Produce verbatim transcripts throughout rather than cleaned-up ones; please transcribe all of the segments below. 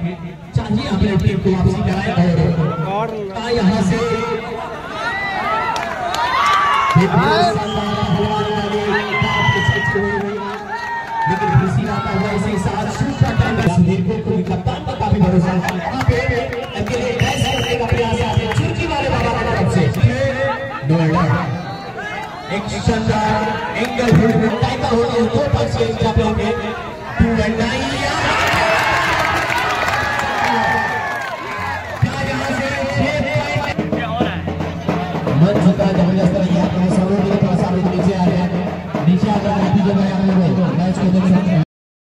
चाहिए अपने टीम को वापसी कराए और यहाँ से लेकिन खुशी आता हुआ इसी साथ सुधीर को कोई कप्तान का काफी भरोसा है। यहाँ पे अकेले डैश करने का प्रयास है चुटकी वाले बाबा की तरफ से नोएडा एक शानदार एंगल हिट टाइगर होने दो पंच के जब होंगे टू एंड नाइन मन झुका जबरदस्त तरीके अपने सरों के पास आगे नीचे आ रहे हैं नीचे आकर नतीजे में आने में मैच को देख सकते हैं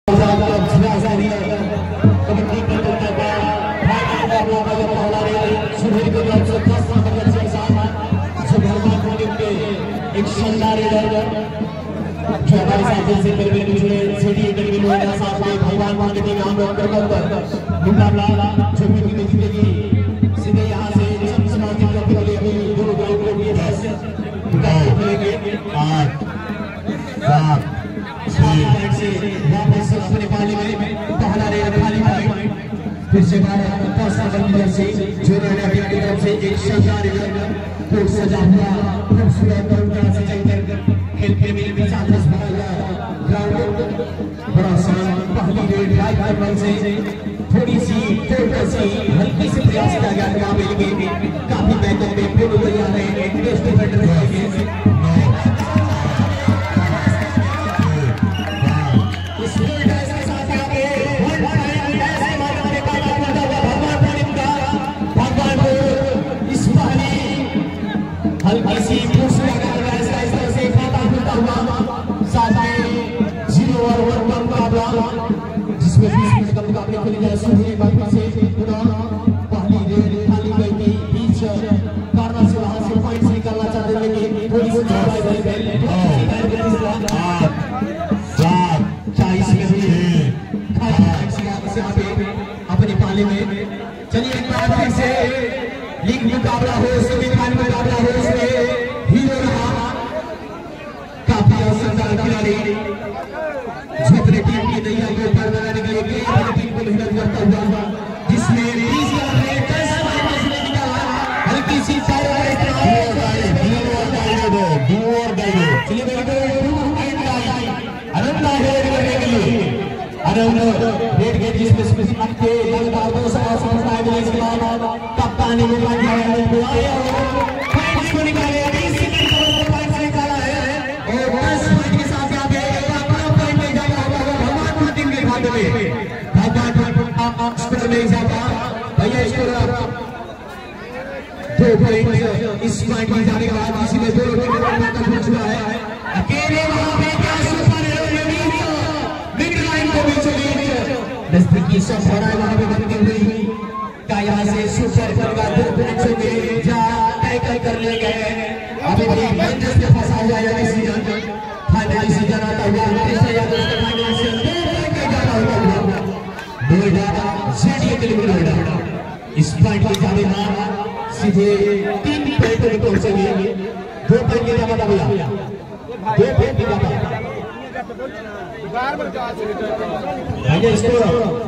कबड्डी की टक्कर का फाइनल का मौका जब पहला रे सुधीर को एक सौ दस नंबर के साथ जो भगवान को के एक शानदार इधर जो हमारे साथ से मेरे मेरे जुड़े सीडी एकेडमी नोएडा साथ में भगवान मार्केटिंग हम लोग कर मुकाबला जो भी की जिंदगी सीधे यहां से समाज के लिए भी दो ग्राउंड को दिए हैं आठ सात छह से वापस अपने पाली में पहला रे खाली पॉइंट फिर से बारह दस नंबर की तरफ से जो नोएडा टीम की तरफ से एक शानदार को सजा हुआ खूबसूरत तरीके से चलकर खेल प्रेमी के साथ ग्राउंड बड़ा शान पहली रेड ड्राइव करने से थोड़ी सी थोड़ी सी हल्की सी प्रयास किया गया था में काफी मैचों में पूर्ण तैयार है एक टेस्ट डिफेंडर है हल्की सी पूछ लगा ऐसा इस तरह से खाता खुलता हुआ साथ में जीरो और वन का मुकाबला जिसमें बीस मिनट का मुकाबला खेली जाए सुधीर बाकी से पुनः पहली रेड खाली गई थी बीच कार्नर से वहां से पॉइंट्स निकालना चाहते थे लेकिन थोड़ी सी ट्राई बन गई आठ सात चालीस में खाली पॉइंट्स यहां पे अपने पाले में चलिए एक बार फिर से लीग मुकाबला हो सेमीफाइनल मुकाबला हो उसमें हीरो रहा काफी शानदार खिलाड़ी जो अपनी टीम की नैया को पार लगाने के लिए अपनी टीम को मेहनत करता हुआ जिसने बीस ने दस पॉइंट से निकाला हल्की सी फायर है चलिए अनंता हेड करने के लिए अनंत रेड गेट जिसमें स्पेसिफिक के लगातार दो सौ समझाए गए इसके बाद कप्तान ने बुलाया है बुलाया पॉइंट्स को निकाले बीस सेकंड का पॉइंट्स निकाला है और दस पॉइंट के साथ यहां पे अपना पॉइंट ले जाता होगा भगवान टीम के खाते में भगवान स्कोर नहीं जाता भैया स्कोर दो पॉइंट इस पॉइंट में जाने के बाद किसी ने दो टीम का मौका मिल चुका है अकेले वहां पे क्या सुपर हीरो मिड लाइन को बीच बीच नजदीकी संभावना वहां पे बनती हुई का यहाँ से सुपर का दो पॉइंट्स में जा टैकल कर ले गए अभी भी मंच पे फंसा हुआ है सीजन फाइनल सीजन आता हुआ है यादव के फाइनल से दो पॉइंट के जाता हुआ नोएडा जेडी एकेडमी नोएडा इस पॉइंट के जाने बाद सीधे तीन पॉइंट पे पहुंचेंगे दो पॉइंट के जाता भैया दो पॉइंट के जाता आगे स्कोर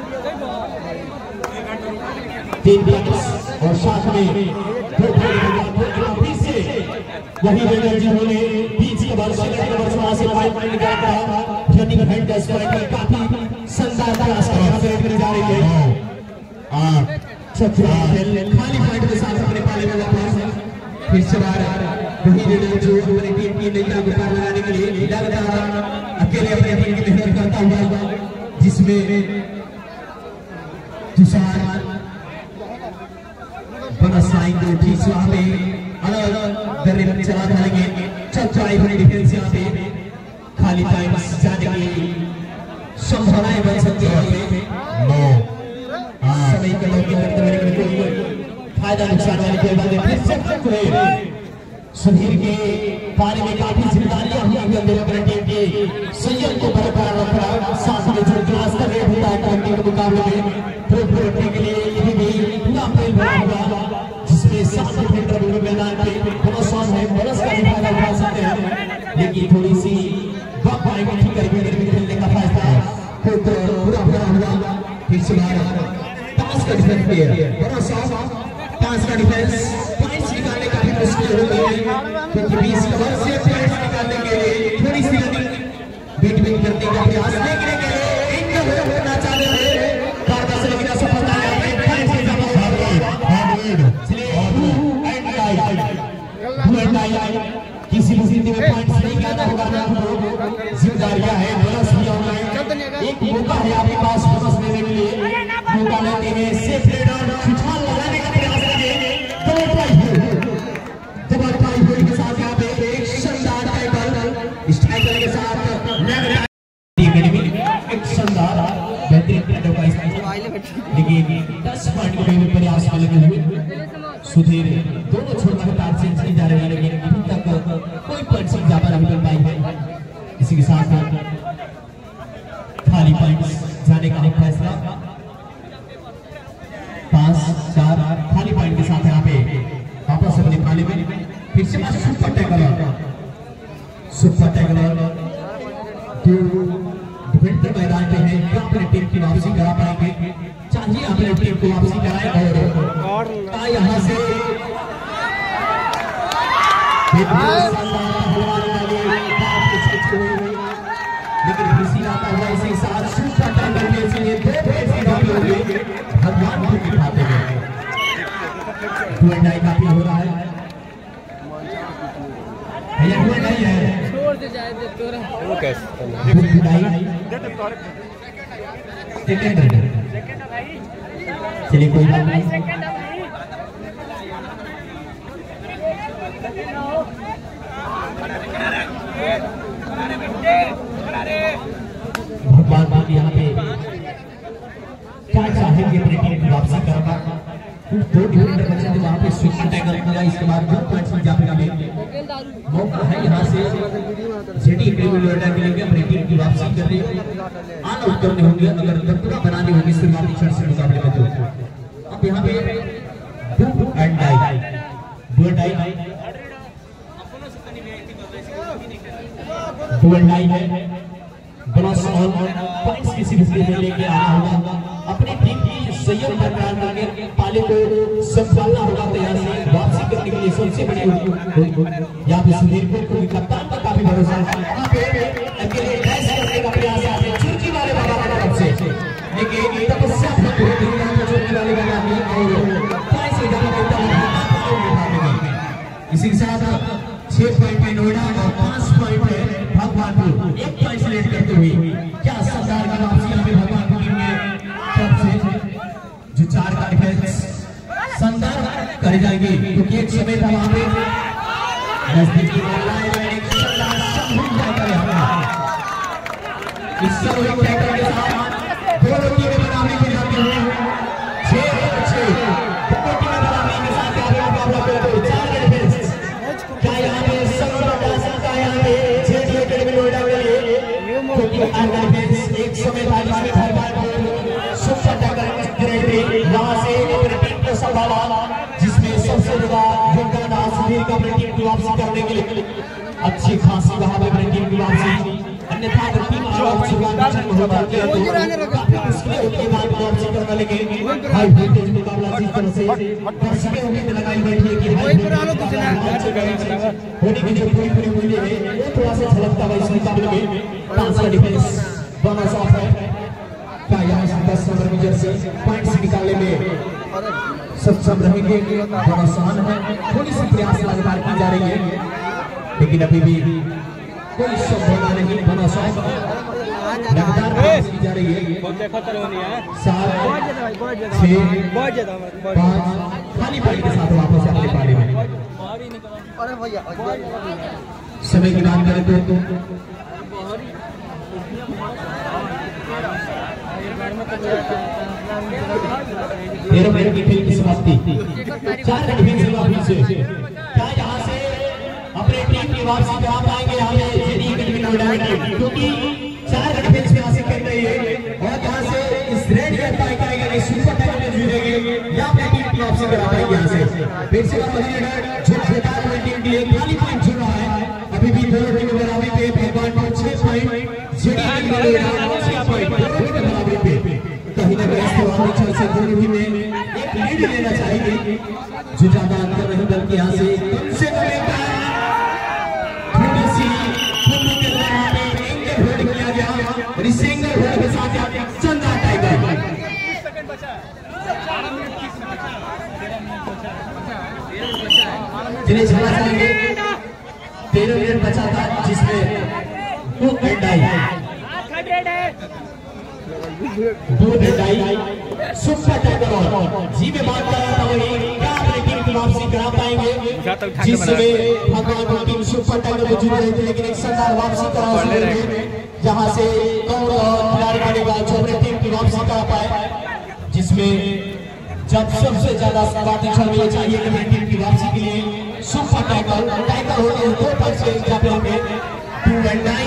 तीन पॉइंट्स और साथ में दो पॉइंट से यही एनर्जी होने बीच के वर्ष के वर्ष वहां से फाइव पॉइंट निकाल रहा प्रति डिफेंड दस पॉइंट काफी शानदार प्रयास करने जा रही है आठ छठा खाली पॉइंट के साथ अपने पाले में वापस फिर से बाहर वही रेडर जो अपनी टीम की नैया को पार लगाने के लिए लगातार अकेले अपनी टीम की मेहनत करता हुआ जिसमें तुषार साइन को ठीक वहां पे अलग दर्रे में चला डालेंगे चौथाई बड़ी डिफेंस यहाँ पे खाली टाइम जाने की संभावनाएं बन सकती है नौ समय का लौकी करते हुए कोई फायदा नुकसान वाली कोई बात नहीं सुधीर के बारे में काफी जिम्मेदारियां हुई अंदर अपनी टीम की संयम को बरकरार रखना साथ में जो क्लास कर रहे होता है टीम के मुकाबले में प्रूव करने के लिए ये भी पूरा खेल बना हुआ जिसमें सात डिफेंडर पूरे मैदान पे बहुत शान है बरस का भी फायदा उठा सकते हैं लेकिन थोड़ी सी वक्त आएगी ठीक करके खेलने का फैसला खुद पूरा पूरा हुआ फिर से बाहर पास का डिफेंस किया बड़ा साफ पास का डिफेंस पॉइंट्स निकालने का भी मुश्किल हो गया है क्योंकि बीस ओवर से पॉइंट्स निकालने के लिए थोड़ी सी रनिंग बीट बीट करने का प्रयास देखने के लिए इनका होना चाहते हैं बार-बार से लेकिन सफलता है पॉइंट्स से जमा किसी भी स्थिति में पॉइंट्स नहीं गिराना होगा आपको जिम्मेदारियां है बोनस भी ऑनलाइन एक मौका है आपके पास बोनस लेने के लिए मौका लेते हुए सेफ रेडर छुछाल लगाने का प्रयास करेंगे दो पॉइंट दो पॉइंट के साथ यहां पे एक शानदार टाइटल स्ट्राइकर के साथ एक शानदार बेहतरीन टाइटल का लेकिन दस पॉइंट के प्रयास में लगे हुए सुधीर दोनों छोटे तार चेंज की जा रही है लेकिन अभी तक कोई पॉइंट से ज्यादा नहीं मिल पाई है इसी के साथ खाली पॉइंट्स जाने का एक फैसला पांच चार खाली पॉइंट के साथ यहाँ पे वापस अपने खाली में फिर से सुपर टैकल सुपर टैकल तो डिफेंडर मैदान पे है क्या अपने टीम की वापसी करा पाएंगे चाहिए अपने टीम को वापसी कराए और यहाँ से लेकिन खुशी आता हुआ इसी साथ सुपर टैकल में से ये दो ऐसी डॉल हो गई भगवान को दिखाते हैं टू एंड आई काफी हो रहा है भैया टू एंड आई है छोड़ दे जाए दे तोरा वो कैसे सेकंड सेकंड भाई चलिए कोई बात नहीं भगवान बात यहाँ पे क्या चाहेंगे अपनी टीम की वापसी करना कुछ दो डिफेंडर बचे थे वहाँ पे सुपर टैकल किया इसके बाद दो पॉइंट्स में जापना में मौका है यहाँ से जेडी इंडिविजुअल के लिए अपनी टीम की वापसी कर रही है आना उतरने होंगे अगर दबदबा बनानी होगी शुरुआती क्षण से मुकाबले में तो अब यहाँ पे do and die do and die do and die है बोनस ऑन पॉइंट्स किसी भी स्थिति में लेके आना होगा अपनी टीम की संयम बरकरार करके पाले को संभालना होगा तैयार से वापसी करने के लिए सबसे बड़ी यहाँ पे सुधीर को कप्तान का काफी भरोसा है यहाँ पे अकेले डैश करने का प्रयास है चुटकी वाले बाबा की तरफ से लेकिन तपस्या चुटकी वाले बाबा ने और पांच से ज्यादा इसी के साथ छह पॉइंट में नोएडा और पांच पॉइंट में भगवानपुर एक पॉइंट सेलेक्ट करते हुए क्या सरदार की वापसी यहाँ पे भगवानपुर टीम के तरफ से जो चार का डिफेंस शानदार करे जाएंगे क्योंकि एक समय था वहां पे नजदीकी इस समय टैकल के साथ दोनों टीमें बनाने के जाते हुए छह छह दोनों टीमें बनाने के साथ चार का डिफेंस क्या यहाँ पे सबसे बड़ा सकता है यहाँ पे जेडी एकेडमी नोएडा के लिए क्योंकि आधा डिफेंस एक समय था जिसमें भगवानपुर सुपर टैकल गिरे यहाँ से अपनी टीम को संभाला जिसमें सबसे ज्यादा योगदान सुधीर का अपनी टीम की वापसी करने के लिए अच्छी खासी वहां पे अपनी टीम की वापसी अन्यथा अगर टीम जो शुरुआत में हो जाती है तो काफी मुश्किल होती है बाद में वापसी करना लेकिन हाई वोल्टेज मुकाबला जिस तरह से दर्शकों उम्मीद लगाई बैठी है कि हाई होने की जो पूरी पूरी उम्मीदें हैं वो थोड़ा सा झलकता है इस मुकाबले में पांच का डिफेंस बोनस ऑफ है क्या यहाँ से दस नंबर की जर्सी पॉइंट्स निकालने में सक्षम रहेंगे बड़ा आसान है थोड़ी सी प्रयास लगातार की जा रही है लेकिन अभी भी कोई संभावना नहीं बना सॉफ लगातार प्रयास की जा रही है सात छह पाँच खाली पारी के साथ वापस अपने पारी में समय की बात करें तो तेरह मिनट की खेल की समाप्ति चार डिफेंस वापस से क्या यहाँ से अपने टीम की वापसी करा पाएंगे हमें जेडी एकेडमी नोएडा क्योंकि चार डिफेंस में यहाँ से खेल रही है और यहाँ से इस रेड कर पाएंगे कि सुपर टैकल में जीतेंगे या अपनी टीम की वापसी करा पाएंगे यहाँ से फिर से जो टीम के लिए खाली पॉइंट जुड़ रहा है अभी भी दोनों टीमें बराबरी पे भगवानपुर छह पॉइंट जेडी एकेडमी नोएडा छह पॉइंट बराबरी पे कहीं ना कहीं से धोनी में एक लीड लेना चाहिए जो ज्यादा अंतर नहीं बल्कि यहाँ से कम से कम थोड़ी सी थोड़ी के यहाँ पे एंगल होल्ड किया गया और इस एंगल होल्ड के साथ चंदा टाइगर जिन्हें झगड़ा करेंगे तेरह मिनट बचा था जिसमें दो दो सुपर टाइगर और जी में बात कर रहा था वही क्या अपनी टीम की वापसी करा पाएंगे जिसमें भगवान की टीम सुपर टाइगर में जुड़ रही थी लेकिन एक शानदार वापसी करा जहां से कौन खिलाड़ी बनेगा जो अपनी टीम की वापसी करा पाए जिसमें जब सबसे ज्यादा बातें चल रही चाहिए कि अपनी टीम की वापसी के लिए सुपर टाइगर टाइगर होते हैं दो पॉइंट से जाते होंगे टू एंड नाइन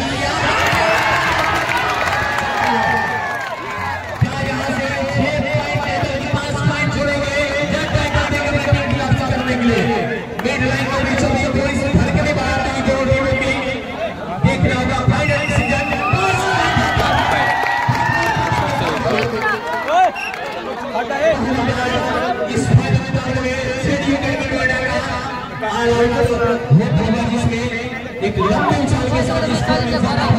क्या यहाँ से छह पॉइंट टाइगर के पास पॉइंट जोड़ेंगे या टाइगर देंगे अपनी टीम की वापसी करने के लिए मिड लाइन के बीचों बीच थोड़ी सी धड़कने बढ़ाते हैं दोनों टीमों की देखना होगा फाइनल डिसीजन इस फाइनल मुकाबले में सीढ़ियों के जिसमें एक लंबे उछाल के साथ इस बारह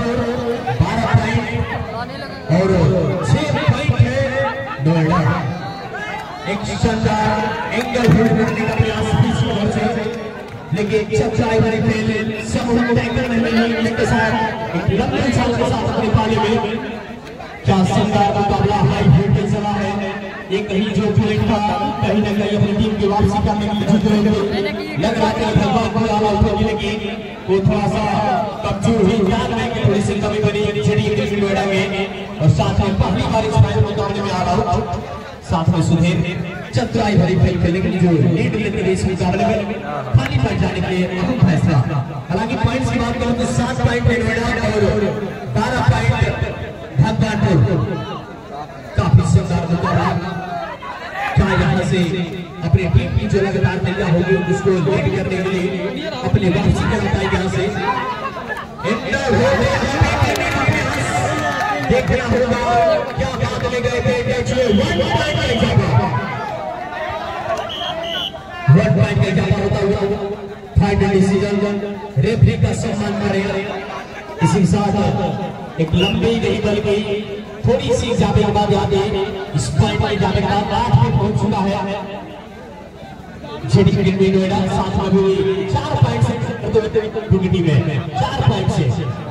पॉइंट और छह पॉइंट है नोएडा एक शानदार एंगल होल्ड करने का प्रयास बीच से लेकिन चक्राई वाली फेल समूह टैकल में मिलने के साथ एक लंबे उछाल के साथ अपने पाले में क्या शानदार मुकाबला हाई वोल्टेज चला है ये कहीं जो पॉइंट था कहीं ना कहीं अपनी टीम की वापसी करने के लिए जीत रहे लग रहा है भगवान को आला उठने लगी वो थोड़ा सा कमजोर हुई ध्यान में कि थोड़ी सी कमी बनी झड़ी टीम नोएडा में और साथ में पहली बार इस फाइनल मुकाबले में आ रहा हूं साथ में सुधीर चतुराई भरी फेल खेलने के लिए जो लीड लेते हुए इस मुकाबले में खाली पड़ जाने के लिए अहम फैसला हालांकि पॉइंट्स की बात करूं तो सात पॉइंट है नोएडा और बारह पॉइंट भगवानपुर काफी शानदार मुकाबला क्या यहाँ से अपने टीम की जो लगातार तैयार होगी उसको लीड करने के लिए अपने वापसी कर पाएंगे यहाँ से देखना होगा क्या बात ले गए थे वन पॉइंट का इजाफा होता हुआ फाइनल डिसीजन रेफरी का सम्मान करेगा इसी साथ एक लंबी नहीं बल्कि थोड़ी सी जाने के बाद यहाँ पे इस पॉइंट पर जाने के बाद आठ पे पहुंच चुका है जेडी टीम नोएडा साथ में भी चार पॉइंट से दूसरी टीम है चार पॉइंट से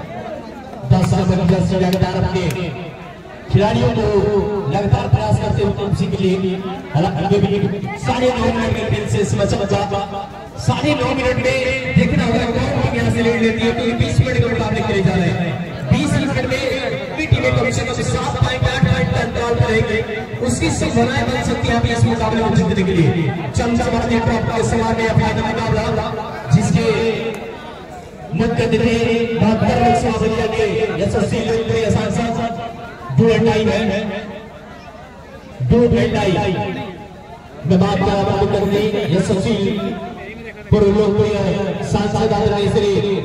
दस नंबर दस से लगातार अपने खिलाड़ियों को लगातार प्रयास करते हुए उसी के लिए हालांकि भी साढ़े नौ मिनट के खेल से बचा बचा साढ़े नौ मिनट में देखना होगा कौन टीम यहाँ से लीड लेती है तो बीस मिनट के मुकाबले खेले जा रहे हैं बीस मिनट में टीमें कम से कम सात पॉइंट आठ पॉइंट का अंतराल करेंगे उसकी संभावनाएं बन सकती है इस मुकाबले में जीतने के लिए चमचा भारतीय टॉप के सवाल में फाइनल मुकाबला जिसके मुद्दे बहत्तर लोकसभा के यशस्वी लोकप्रिय सांसद दो अट्ठाई है दो अट्ठाई में बात करते यशस्वी पूर्व लोकप्रिय सांसद आदरणीय श्री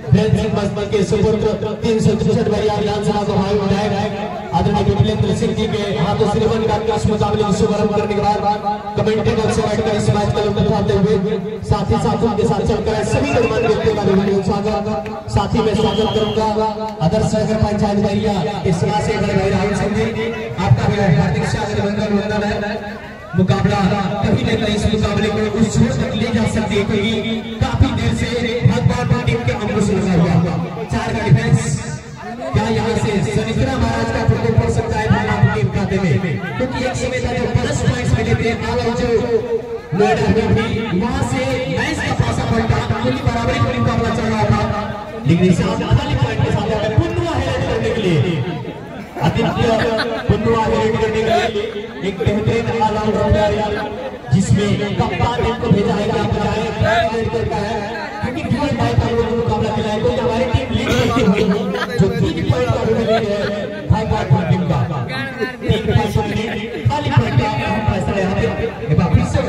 के सुपुत्र तीन सौ तिरसठ बरिया विधानसभा सभा विधायक आदरणीय विमलेंद्र सिंह जी के हाथों श्रीवन का इस मुकाबले में शुभारंभ करने के बाद कमेंट्री बॉक्स से बैठकर इस मैच का लुत्फ उठाते हुए साथ ही साथ उनके साथ चलकर सभी निर्माण व्यक्तियों का विभिन्न स्वागत साथ ही मैं स्वागत करूंगा आदर्श नगर पंचायत बरिया के सदस्य बड़े राहुल सिंह जी आपका भी हार्दिक स्वागत वंदन है मुकाबला कहीं न कहीं इस मुकाबले को उस छोर तक ले जा सकती है क्योंकि काफी देर से भगवान टीम के अंकुश लगा हुआ चार का डिफेंस क्या यहाँ से सनिकरा महाराज का प्रकोप पड़ सकता है भगवान टीम खाते में क्योंकि एक समय था जो प्लस पॉइंट्स मिले थे आगे जो नोएडा में भी वहां से मैच का पासा पलटा क्योंकि बराबरी का मुकाबला चल रहा था लेकिन इस खाली पॉइंट के साथ पुन्नुआ हेड करने के लिए आदित्य पुन्नुआ हेड करने के लिए एक बेहतरीन ऑलराउंडर जिसमें कप्तान को भेजा है क्या बजाय करता है क्योंकि ड्यूल बाय का मुकाबला खिलाया तो हमारी टीम लीड करती हुई जो तीन पॉइंट का विजय है फाइव पॉइंट टीम का तीन पॉइंट से खाली पॉइंट का फैसला यहां पे एक बार फिर से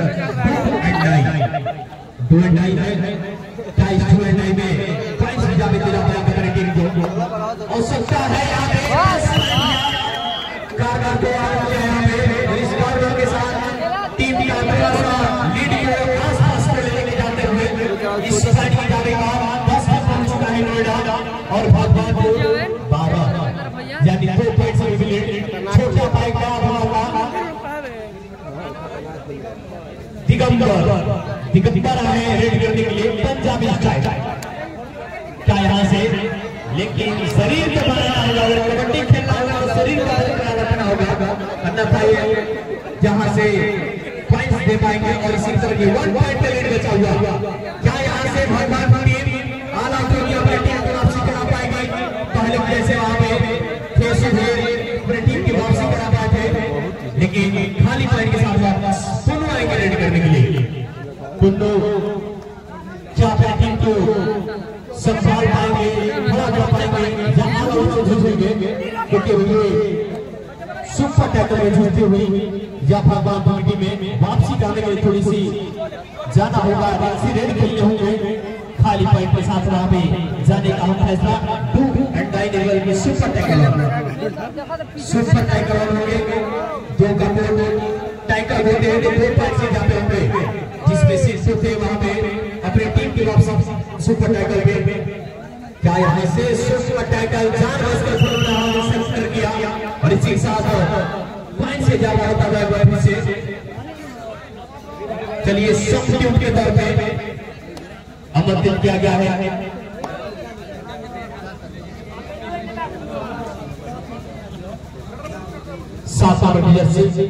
दो एंड नाइन है टाइस दो एंड नाइन में पॉइंट्स भी जावे तेरा पाया करने टीम को और सकता है यहां पे कारगर को आ गया है दिगंबर दिगंबर आए रेड करने के लिए पंजाबी स्टाइल। क्या यहाँ से लेकिन शरीर को बनाना होगा, अगर कबड्डी खेलना होगा तो शरीर का रखना होगा, अन्यथा ये जहाँ से पॉइंट्स दे पाएंगे। और इसी तरह ये वन पॉइंट का लीड बचा हुआ। क्या यहाँ से भगवान टीम ऑल आउट होगी, अपनी टीम को वापसी करा पाएगी? पहले जैसे वहाँ पे फेस अपनी टीम की वापसी करा पाए थे, लेकिन खाली पॉइंट के साथ वापस पुन्नू आएंगे रेड करने के लिए। पुन्नू क्या अपनी टीम को संभाल पाएंगे, खड़ा कर पाएंगे, जहाँ वो जूझेंगे? क्योंकि ये सुपर टैकल में जूझती हुई या भगवान पार्टी में वापसी करने के लिए थोड़ी सी जाना होगा, राशि रेड खेलने होंगे। खाली पॉइंट के साथ वहां पे जाने का हम फैसला टू एंड नाइन लेवल के सुपर टैकल सुपर टैकल होंगे। दो कपड़े टैकल होते हैं, दो पॉइंट से जाते होंगे, जिसमें सिर्फ थे वहां पे अपनी टीम की वापसी सुपर टैकल पे। क्या यहाँ से सुपर टैकल जानबूझकर कर किया और इसी के साथ पॉइंट से जा रहा होता है से। चलिए सब्स्टिट्यूट के तौर पे आमंत्रित किया गया है सात नंबर जर्सी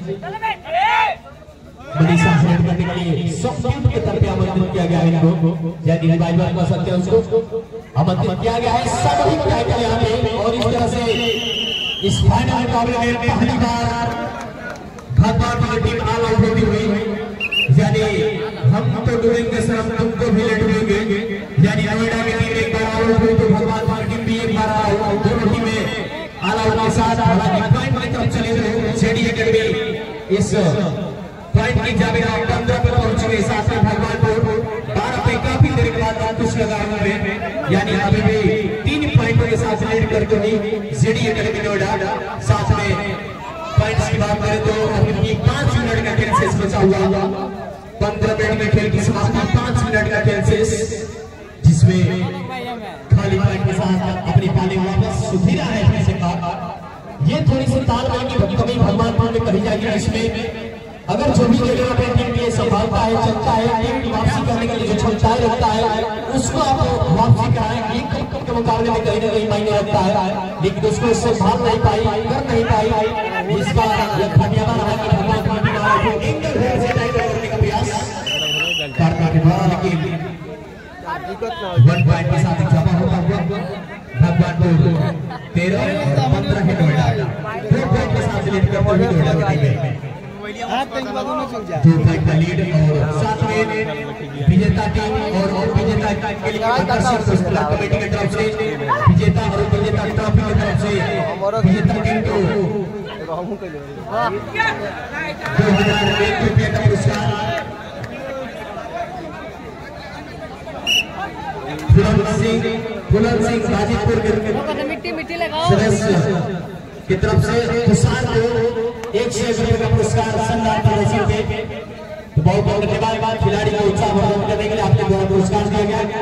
मनीषा सेट करने के लिए सब्स्टिट्यूट के तौर पे आमंत्रित किया गया है इनको, यदि रिवाइव कर सकते हैं उसको आमंत्रित किया गया है। सामूहिक टैकल यहाँ पे, और इस तरह से इस फाइनल मुकाबले में पहली बार भगवान की टीम ऑल आउट होती हुई, यानी हम तो डूबेंगे सर, हम तुमको भी ले डूबेंगे। यानी नोएडा की टीम एक बार ऑल आउट हुई तो भगवान की टीम भी एक बार ऑल आउट, दोनों टीमें ऑल आउट के साथ हालांकि पॉइंट की तरफ चले गए। जेडी एकेडमी इस पॉइंट की जावेदा पंद्रह पर पहुंच गए, साथ में भगवानपुर बारह पे काफी देर के बाद कुछ लगा हुए, यानी अभी भी तीन पॉइंटों के साथ लीड करते हुए जेडी एकेडमी नोएडा। साथ में पॉइंट्स की बात करें तो अभी पांच मिनट का खेल शेष बचा हुआ, पंद्रह मिनट में खेल की समाप्ति, पांच मिनट का खेल शेष, जिसमें खाली पॉइंट के साथ अपनी पाली वापस सुधीरा है फिर से कहा। ये थोड़ी सी तालमेल की कमी भगवानपुर में कही जाएगी, जिसमें अगर जो भी जगह अपनी टीम के लिए संभालता है, चलता है, टीम की वापसी करने के लिए जो क्षमताएं रखता है उसको आप वापसी कराएं। एक क्रिकेट के मुकाबले में कहीं ना कहीं मायने रखता है, लेकिन उसको संभाल नहीं पाई, कर नहीं पाई, इसका यह खामियाजा रहा कि भगवान की टीम को एंगल हेड से टाइट करने का प्रयास करने के बाद लेकिन वन पॉइंट के साथ जमा होता हुआ भगवानपुर तेरह और पंद्रह के नोएडा दो पॉइंट के साथ लीड करते हुए नोएडा की टीम दो पॉइंट का लीड, और साथ में विजेता टीम और विजेता के लिए कमेटी की तरफ से विजेता और विजेता ट्रॉफी की तरफ से विजेता टीम को दो हजार एक रुपये का पुरस्कार फुलन सिंह फुलन सिंह गाजीपुर के सदस्य की तरफ से तुषार को एक सौ एक रुपये का पुरस्कार सम्मान पे। तो बहुत बहुत धन्यवाद, खिलाड़ी को उत्साह वर्धन करने के लिए आपके द्वारा पुरस्कार दिया गया।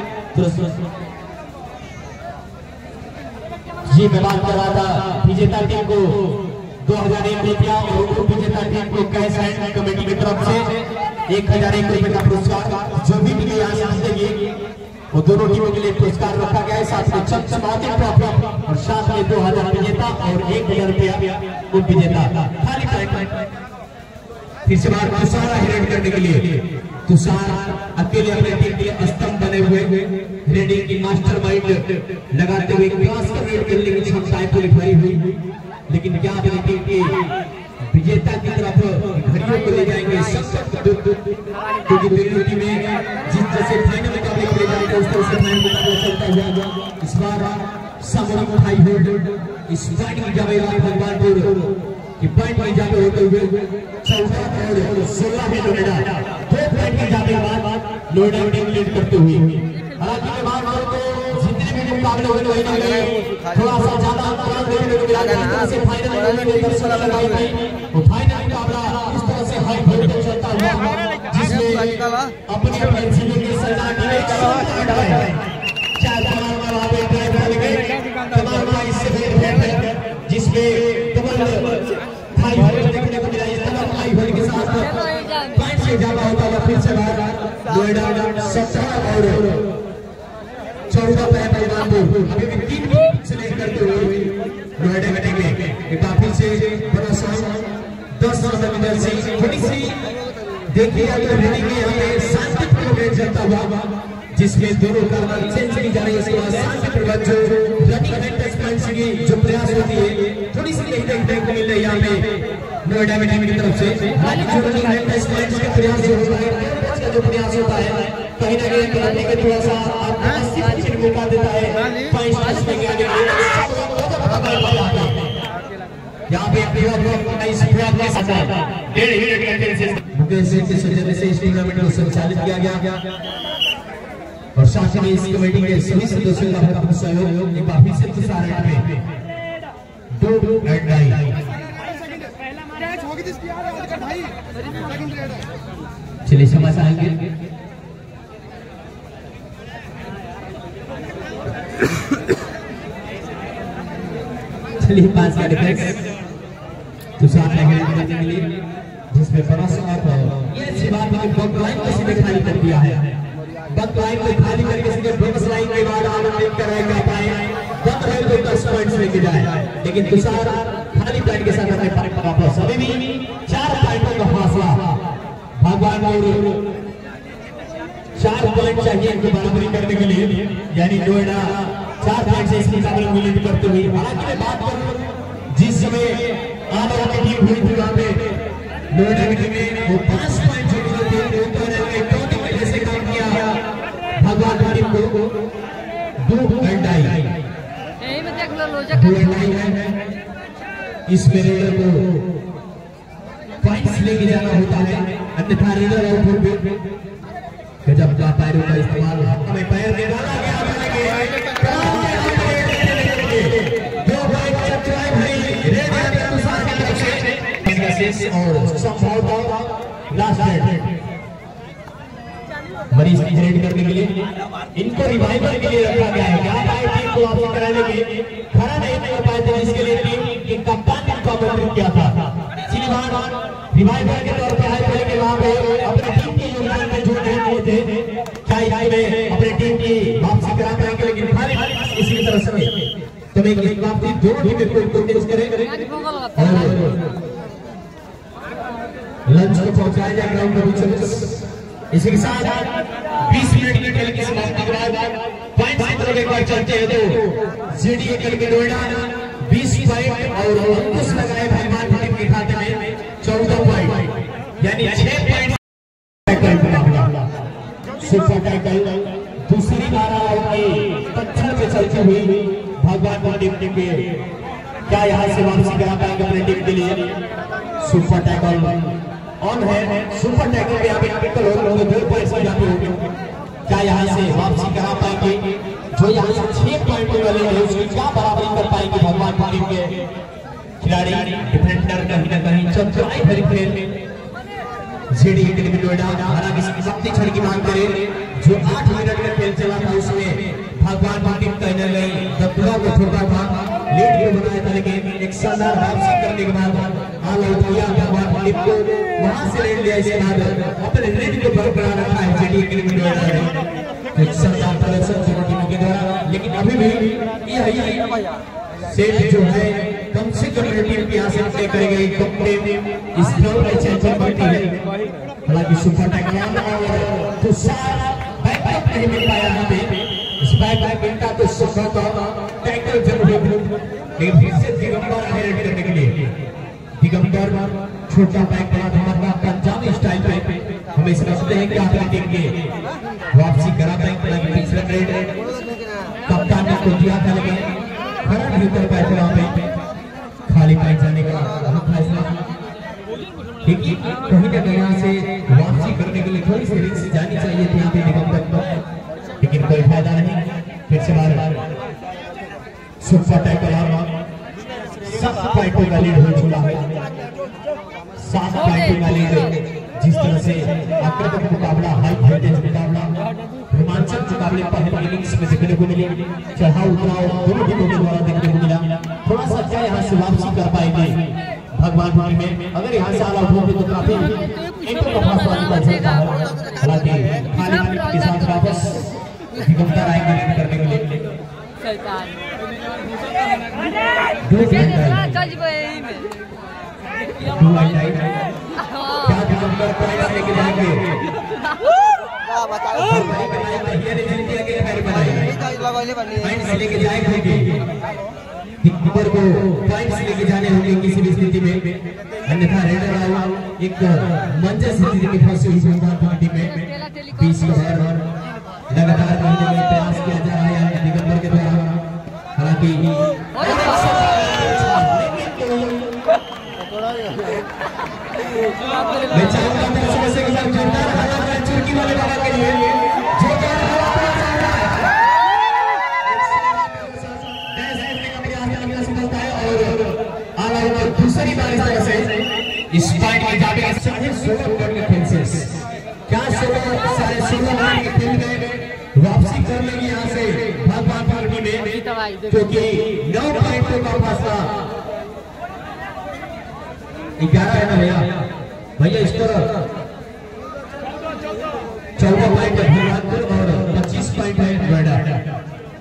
जी मैं बात कर रहा था विजेता टीम को दो हजार एक रुपया और उप विजेता टीम को कैश एंड कमेटी की तरफ से एक हजार एक रुपये का पुरस्कार, जो भी टीम यहाँ से जीतेगी वो दोनों टीमों के लिए पुरस्कार रखा गया है। साथ में चमचमाती ट्रॉफी और साथ में दो हजार विजेता और एक हजार रुपया उप विजेता। खाली पॉइंट फिर से बार तुषार रेड करने के लिए, तुषार अकेले अपने टीम के स्तंभ बने हुए रेडिंग की मास्टर माइंड लगाते हुए क्लास का रेड करने की क्षमताएं पूरी भरी हुई, लेकिन क्या अपनी टीम के विजेता की तरफ घड़ियों को ले जाएंगे, क्योंकि दोनों टीमें जिस जैसे फाइनल मुकाबले खेले जाएंगे उस तरह से फाइनल मुकाबला चलता हुआ इस बार सामूहिक उठाई होल्ड इस फाइट की जावेदा भगवानपुर की पॉइंट में जाते होते हुए चौदह और सोलह में नोएडा दो पॉइंट की जाते बाद नोएडा टीम लीड करते हुए। हालांकि मैं बात करूं तो जितने भी मुकाबले हुए वही नहीं गए, थोड़ा सा ज्यादा अंतराल देखने को मिला, जिस तरह से फाइनल में दर्शक लगाई गई वो फाइनल मुकाबला इस तरह से हाई वोल्टेज चलता हुआ, जिसमें अपनी अपनी जिले के सरदार चार तमाम वहां पे ड्राइव लगे, तमाम इससे भेंट है जिसमें डबल हाई वोल्टेज देखने को मिला। इस तरह हाई वोल्टेज के साथ पॉइंट से इजाफा होता हुआ फिर से बाहर नोएडा सत्रह और चौदह पे बलवानपुर अभी भी तीन सिलेक्ट करते हुए नोएडा कटेंगे। काफी से बड़ा सॉन्ग दस मीटर से थोड़ी सी देखिए अगर रेडिंग में हमें शांतिपूर्ण रेड चलता हुआ जिसमें दोनों कर्नल चेंज की जा रही है। इसके बाद शांतिपूर्वक जो रनिंग एंड टचपॉइंट्स की जो प्रयास होती है थोड़ी सी नहीं देखने को मिल रही है यहाँ पे नोएडा में टीम की तरफ से। जो रनिंग एंड टचपॉइंट्स के प्रयास जो होता है जो प्रयास होता है कहीं ना कहीं करने के थोड़ा सा अस्सी परसेंट मौका देता है पॉइंट्स हासिल करने के लिए। यहाँ पे इस प्रयास के साथ डेढ़ मिनट के से मुकेश के सौजन्य से इस टूर्नामेंट को संचालित किया गया और साथ ही इस कमेटी के सभी सदस्यों का बहुत सहयोग काफी से प्रसारण में दो एंड ढाई चलिए समझ आएंगे। चलिए पांच का डिफेंस तुषार करने के लिए जिसमें बड़ा शॉट ये अच्छी बात है कि बक लाइन को सीधे खाली कर दिया है। बक लाइन को खाली करके सीधे बोनस लाइन के बाद आनंद करेगा पाए बक लाइन को दस पॉइंट्स लेके जाए लेकिन तुषार खाली पॉइंट के साथ अपने पॉइंट पर वापस अभी भी चार पॉइंटों का फासला भगवान और चार पॉइंट चाहिए इनको बराबरी करने के लिए यानी नोएडा चार पॉइंट से इसकी मुकाबले में लीड करते हुए। हालांकि मैं बात करूं जिस समय आधा की टीम हुई थी वहां पे नोएडा की टीम ने वो पांच पॉइंट जो थी ऊपर ने काउंटिंग में जैसे काम किया भगवान की टीम को दो घंटा ही यही में देख लो लोजा का इस रेडर को पॉइंट्स लेके जाना होता है अन्यथा रेडर आउट हो गजब का पैरों का इस्तेमाल हमें पैर दे डाला गया दो पॉइंट चतुराई भरी रेड यानी तुषार की तरफ से और संभवतः लास्ट रेड मरीज की रेड करने के लिए इनको रिवाइवल के लिए रखा गया है। क्या भाई टीम को वापस कराने के खड़ा नहीं कर पाए थे जिसके लिए टीम के कप्तान ने उनको आमंत्रित किया था सिलीवान रिवाइवल के तौर पर आए थे लेकिन वहां पे अपनी टीम के योगदान में जो नहीं हुए थे चाहे में अपनी टीम की वापसी करा पाएंगे लेकिन खाली इसी तरह से तो मैं एक वापसी दोनों टीम को कोशिश करें और लंच को पहुंचाया जाए ग्राउंड पर बीच इसी के साथ बीस मिनट की खेल की समाप्ति के बाद पॉइंट की तरफ एक बार चलते हैं तो सीडी के खेल के नोएडा बीस पॉइंट और अंकुश लगाए भगवान टीम के खाते में चौदह पॉइंट यानी छह पॉइंट सुपर टैकल दूसरी बार आउट पत्थर पे चलती हुई भगवान टीम के क्या यहाँ से वापसी करा पाएंगे अपनी टीम के लिए। सुपर टैकल ऑन है सुपर टैकल पे अभी टैकल हो रहे दो पॉइंट्स की जाती होगी क्या यहाँ से वापसी करा पाएंगे जो यहाँ से छह पॉइंट वाले हैं उसकी क्या बराबरी कर पाएंगे भगवान टीम के खिलाड़ी डिफेंडर कहीं ना कहीं चतुराई भरी खेल सीडी टीम नोएडा हालांकि शक्ति क्षण की मांग करे जो आठ मिनट का खेल चला था उसमें भगवान टीम कहीं ना कहीं दबदबा को छोड़ा था लीड को बनाया था लेकिन एक शानदार वापसी करने के बाद आल आउट किया भगवान टीम को वहां से लीड लिया इसके बाद अपने लीड को बरकरार रखा है सीडी टीम नोएडा ने एक शानदार प्रदर्शन दोनों टीमों के द्वारा लेकिन अभी भी यही सेट जो है कम से कम टीम की हासिल तय करी गई कप्तान इस ग्राउंड में चैंपियन बनती है। हालांकि सुपर टैकल और तुषार बैकअप नहीं मिल पाया हमें इस बैकअप मिलता तो सुपर टैकल जरूर लेकिन फिर से दिगंबर हेड करने के लिए दिगंबर छोटा बैक बड़ा धमाका पंजाबी स्टाइल पे हम इस समझते हैं कि अपनी टीम के वापसी करा पाएंगे तीसरा रेड कप्तान ने को दिया था लेकिन खड़ा नहीं कर पाए थे वहां पे खाली पाई जाने का फैसला लेकिन कहीं ना कहीं यहाँ से वापसी करने के लिए थोड़ी सी रिस्क जानी चाहिए थी यहाँ पे निगम तक लेकिन कोई फायदा नहीं फिर से बार सुपर टैकल सात पॉइंटों का लीड हो चुका है सात पॉइंटों का लीड जिस तरह से आक्रामक मुकाबला हाई वोल्टेज मुकाबला रोमांचक मुकाबले पहले इनिंग्स में देखने को मिले चढ़ाव उतराव दोनों टीमों के द्वारा देखने को मिला थोड़ा सा क्या यहाँ से वापसी कर पाएंगे भगवान भूमि में अगर यहाँ से आला हुआ तो काफी एक तो कपास वाली का चलता है। हालांकि खाली के साथ वापस दिगंबर आएंगे करने के लिए शैतान दो घंटा कज वही में दो घंटा क्या दिगंबर पॉइंट लेके जाएंगे क्या बताओ ये रिजल्ट के फिर बनाएंगे लगाने वाली पॉइंट्स लेके जाएंगे दिगंबर को पॉइंट्स लेके जाने होंगे किसी भी स्थिति में, अन्यथा रेडर आउट एक मंजर स्थिति में फंसी हुई भगवान टीम में बीस ओवर लगातार करने का प्रयास किया जा रहा है दिगंबर के द्वारा। हालांकि मैं चाहूंगा मैं समस्या के साथ जोरदार हालांकि चुटकी वाले बाबा के लिए जोरदार और दूसरी बार से इस पॉइंट में जाके साढ़े सोलह ओवर के फेंसेस क्या सोलह साढ़े सोलह ओवर के खेल में वापसी कर लेंगे यहाँ से भगवान पार्टी में, क्योंकि नौ पॉइंटों का फासला ग्यारह है ना भैया भैया इस तरह चौदह पॉइंट है भगवानपुर और पच्चीस पॉइंट है नोएडा।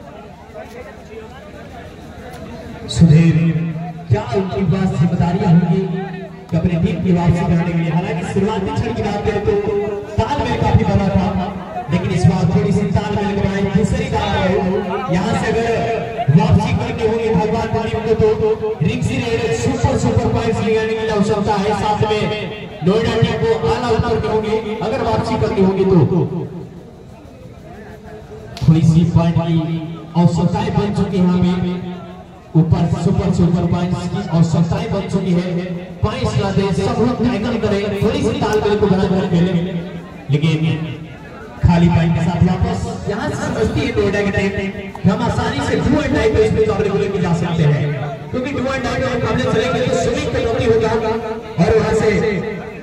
सुधीर क्या उनकी बात जिम्मेदारियां होंगी कि अपने टीम की वापसी करने के लिए। हालांकि शुरुआती क्षण की बात करें तो तालमेल काफी बड़ा था, लेकिन इस बार थोड़ी सी तालमेल बनाई दूसरी बात यहाँ से अगर वापसी करनी होगी भगवान टीम को तो रिक्सी रेड सुपर सुपर पॉइंट्स ले आने की आवश्यकता है। साथ में नोएडा टीम को आला उतरनी होगी अगर वापसी करनी होगी तो थोड़ी सी पॉइंट की आवश्यकताएं बन चुकी है। हमें ऊपर सुपर सुपर पॉइंट्स की आवश्यकताएं बन चुकी है। पॉइंट्स लाते सब लोग टैकल करें, थोड़ी सी तालमेल को बना कर खेलें, लेकिन खाली पॉइंट के साथ वापस यहाँ से समझती है नोएडा के टाइम हम आसानी से डू एंड डाई पे इस मुकाबले को लेकर जा सकते हैं, क्योंकि डू एंड डाई में मुकाबले चलेंगे तो स्विमिंग पेनल्टी हो जाएगा और वहां से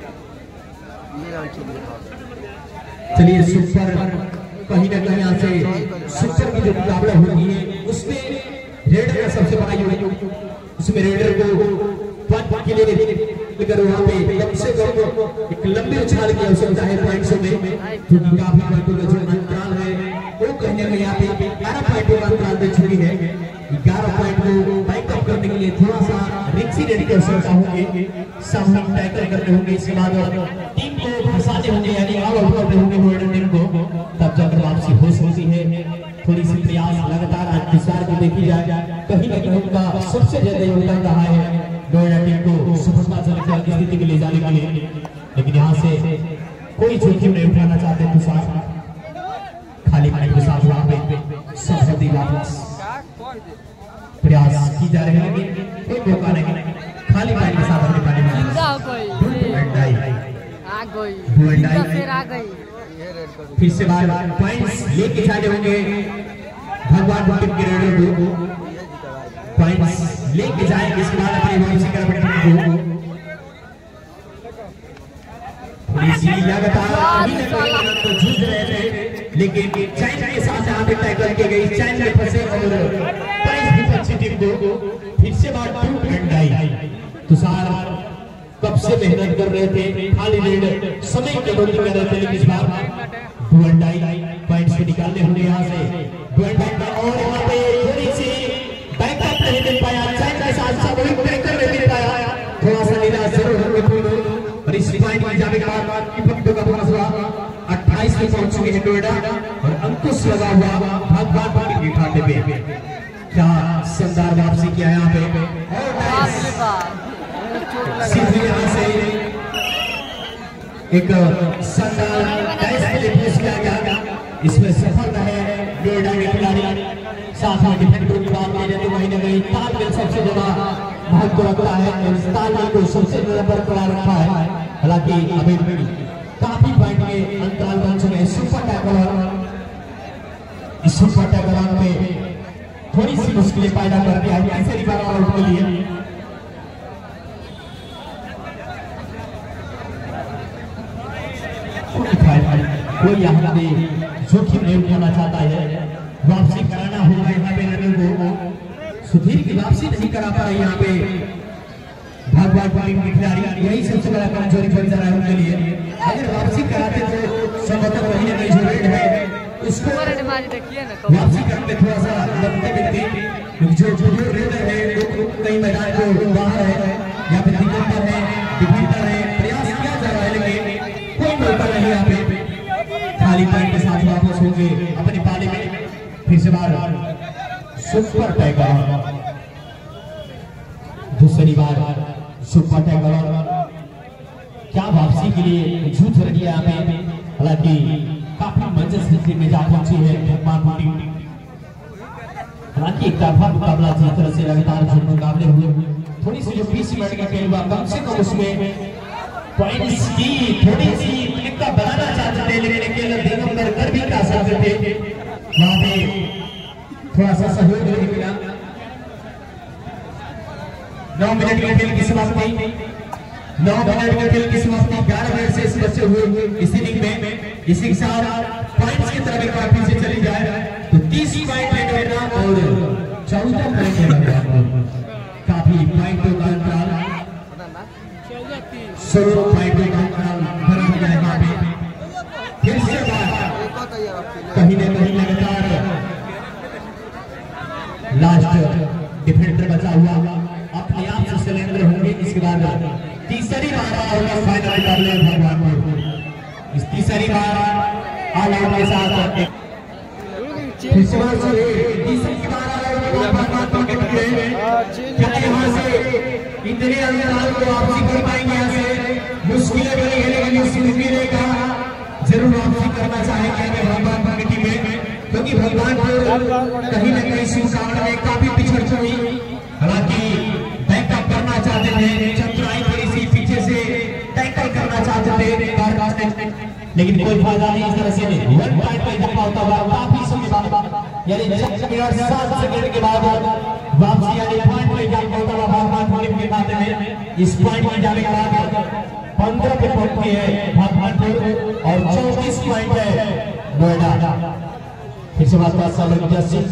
चलिए सुपर कहीं ना कहीं यहाँ से सुपर की जो मुकाबला होती है उसमें रेडर का सबसे बड़ा यूनिट उसमें रेडर को पॉइंट के लिए लेकर वहां पे कम से कम एक लंबी उछाल की आवश्यकता है पॉइंट्स में, क्योंकि काफी पॉइंटों का जो अंतराल है वो कहीं ना यहाँ पे ग्यारह पॉइंटों का अंतराल दे चुकी है। ग्यारह पॉइंट को बैकअप करने के लिए थोड़ा सा रिक्सी रेड की आवश्यकता होगी, सामूहिक टैकल करने होंगे, इसके बाद टीम को फंसाने होंगे यानी ऑल आउट करने होंगे नोएडा टीम को, तब जाकर वापसी हो सकती है। थोड़ी सी प्रयास लगातार आज विस्तार को देखी जाए, कहीं ना कहीं उनका सबसे ज्यादा योगदान रहा है नोएडा टीम को सफलता की स्थिति में ले जाने के लिए, लेकिन यहाँ से कोई जोखिम नहीं उठाना चाहते तुषार। खाली पाइप के साथ वहां पे सरस्वती वापस प्रयास की जा रही है, कोई मौका नहीं। खाली पाइप के साथ अपने पानी में फिर से बार पॉइंट्स लेके जाने होंगे भगवान टीम के रेडर को, पॉइंट्स लेके जाएंगे, इसके बाद अपनी वापसी कर अपनी लगातार तो जूझ रहे थे, लेकिन चैन के साथ यहाँ पे टैकल की गई, चैन में फंसे और पॉइंट्स भी अच्छी टीम को फिर से बार टू एंड आई। तुषार कब से मेहनत कर रहे थे, खाली रेड समय के बंदी कर रहे थे, लेकिन इस बार टू एंड आई पॉइंट्स को निकालने होंगे यहाँ से टू एंड आई और यहाँ पे थोड़ी सी बैकअप नहीं मिल पाया, चैन के साथ साथ वही टैकल नहीं मिल पाया, थोड़ा सा निराश जरूर होंगे और इस पॉइंट में जाने के बाद विपक्ष का फैसला अट्ठाईस में पहुंच चुके हैं नोएडा और अंकुश लगा हुआ भगवान पार्टी के खाते पे। क्या शानदार वापसी किया यहाँ पे सीधे यहाँ से एक शानदार टेस्ट के लिए पेश किया गया, इसमें सफल रहे नोएडा के खिलाड़ी। साथ में डिफेंडर की बात की जाए तो कहीं ना कहीं तालमेल सबसे ज्यादा महत्व रखता है, इस तालमेल को सबसे ज्यादा बरकरार रखा है। हालांकि अभी काफी पॉइंट के अंतराल बन चुके हैं। सुपर टैकल इस सुपर टैकल में थोड़ी सी मुश्किलें पैदा कर दिया है तीसरी बार आउट के लिए। कोई यहाँ पे जोखिम नहीं उठाना चाहता है, वापसी कराना होगा यहाँ पे रनर को। सुधीर की वापसी नहीं करा पाए यहाँ पे भगवान टीम के खिलाड़ी, यही सबसे बड़ा कमजोरी बन जा रहा है उनके लिए। अगर वापसी कराते तो संभवतः कहीं ना कहीं जो रेड है उसको वापसी करने थोड़ा सा लगते मिलती, जो जो रेड है वो कई मैदान को बाहर है या फिर दिक्कत है, डिफेंडर है, प्रयास किया जा रहा है लेकिन कोई मौका नहीं यहाँ पे। खाली पैर के साथ वापस होंगे अपनी पाले में, फिर से बार सुपर टैकर, दूसरी बार सुपर टैकर, क्या वापसी के लिए जूझ रही है यहाँ पे। हालांकि काफी मंजिल स्थिति में जा पहुंची है भगवान टीम। हालांकि एक तरफा मुकाबला जिस तरह से लगातार जो मुकाबले हुए, थोड़ी सी जो बीस मिनट का खेल हुआ कम से कम उसमें पॉइंट्स की थोड़ी सी लिक्का बनाना चाहते थे, लेकिन अकेले दिगंबर कर भी क्या सकते थे, वहां पे थोड़ा सा सहयोग नहीं मिला। नौ मिनट के खेल की समाप्ति, नौ मिनट के खेल की समाप्ति ग्यारह मिनट से इस बचे हुए इस इनिंग में। इसी के साथ पॉइंट्स की तरफ एक बार फिर से चली जाए तो तीस पॉइंट लेना और चौदह पॉइंट लेना, काफी पॉइंटों का अंतराल, सोलह पॉइंटों का अंतराल बना हो जाए वहां पे। फिर से कहीं ना कहीं लगातार लास्ट डिफेंडर बचा हुआ अपने आप से सिलेंडर होंगे। इसके बाद तीसरी बार होगा फाइनल मुकाबले भगवानपुर। इस तीसरी बार ऑल आउट के साथ तीसरी बार भगवानपुर के टुकड़े क्या यहाँ से इतने अंतराल को वापसी कर पाएंगे? यहाँ से मुश्किलें बनी है लेकिन इस मुश्किलें का जरूर वापसी करना चाहेंगे भगवानपुर की टीम में, क्योंकि भगवानपुर कहीं ना कहीं इस मुकाबले में काफी पिछड़ चुकी। हालांकि बैकअप करना चाहते थे, चतुराई थोड़ी सी पीछे से टैकल करना चाहते थे, लेकिन कोई फायदा नहीं। इस तरह से वन पॉइंट पे इजाफा होता हुआ काफी समय बाद यानी सात सेकंड के बाद वापसी यानी पॉइंट पे इजाफा होता हुआ भगवानपुर टीम के खाते में। इस पॉइंट में जाने के बाद पंद्रह पे पहुंचती है भगवानपुर और चौबीस पॉइंट है नोएडा। फिर से बात बात साल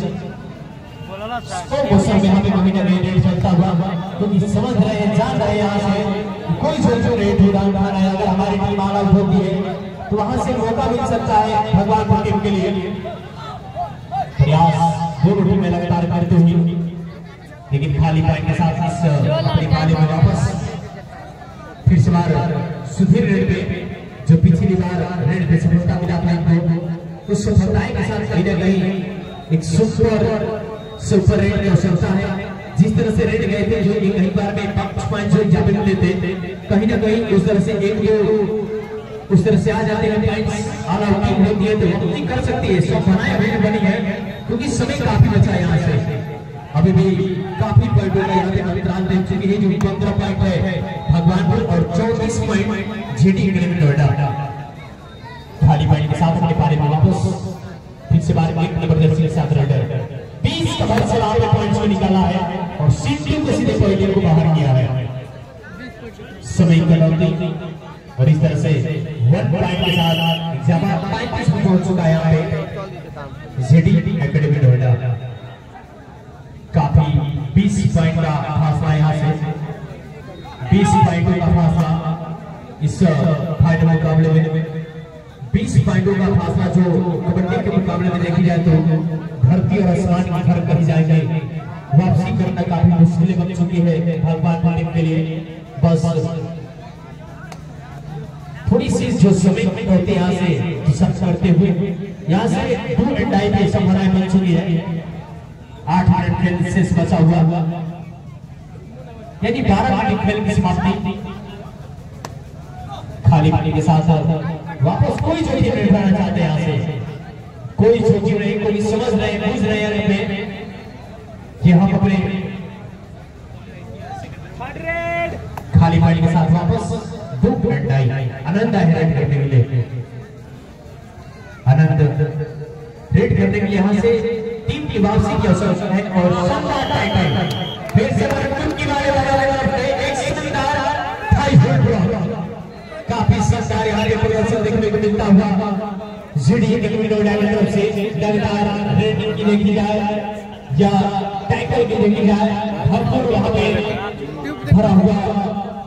मौसम में हमें कहीं ना कहीं रेट चलता हुआ, क्योंकि समझ रहे हैं जान रहे हैं यहाँ से कोई जो जो रेट उड़ा रहा है। अगर हमारी टीम ऑल आउट होती है तो वहां से मौका मिल सकता है भगवानपुर टीम के लिए। प्रयास दोनों टीमें लगातार करते हुए, लेकिन खाली पॉइंट के साथ इस अपनी पाले में वापस फिर से बार सुधीर रेड पे, जो पिछली बार रेड पे सफलता मिला था इनको, उस सफलता के साथ कहीं ना कहीं एक सुपर सुपर रेड की आवश्यकता है। जिस तरह से रेड गए थे जो एक कहीं बार में पांच पॉइंट जो जब लेते कहीं ना कहीं उस तरह से एक दो उस तरह से आ जाते हैं पॉइंट्स ऑल आउट टीम होती है तो वापसी कर सकती है। सब बनाए रेड बनी है क्योंकि समय काफी बचा है यहाँ से, अभी भी काफी पॉइंटों का यहाँ पे अंतराल देख चुकी है, जो पंद्रह पॉइंट है भगवानपुर और चौबीस पॉइंट जीटी एकेडमी नोएडा। खाली पॉइंट के साथ अपने पाले में वापस फिर से बार एक जबरदस्ती के साथ रेडर बीस कवर से आगे पॉइंट्स को निकाला है और सीटी को सीधे पॉइंट को बाहर किया है। समय कटौती और इस तरह से वन पॉइंट के साथ ज्यादा पैंतीस में पहुंच चुका है यहाँ पे जीटी एकेडमी नोएडा। काफी बीस पॉइंट का फासला यहाँ से, बीस पॉइंटों का फासला इस फाइनल मुकाबले में, बीस पॉइंटों का फासला जो कबड्डी के मुकाबले में देखी जाए तो धरती और आसमान की फर्क कही जाएगी। वापसी करना काफी मुश्किल बन चुकी है भगवानपुर टीम के लिए। बस थोड़ी सी जो समय होते यहाँ से सब करते हुए यहाँ से टू एंड डाई की संभावनाएं बन चुकी है। आठ मिनट खेल शेष बचा हुआ यानी बारह मिनट खेल की समाप्ति। खाली पानी के साथ वापस कोई जोखिम नहीं उठाना चाहते यहाँ से, कोई जोखिम नहीं, कोई समझ रहे बुझ रहे हैं कि हम अपने खाली पानी के साथ वापस दो मिनट आई आनंद है रेड करने के लिए, आनंद रेड करने के लिए यहाँ से टीम की वापसी की आवश्यकता है और शानदार टाइटल फिर से बरकत की वाले वाले एक शानदार हाई हिट काफी शानदार यहाँ पे प्रदर्शन देखने को मिलता हुआ जीडी एकेडमी नोएडा की तरफ से। लगातार रेटिंग की देखी जाए या टैकल की देखी जाए, भरपूर वहां पे भरा हुआ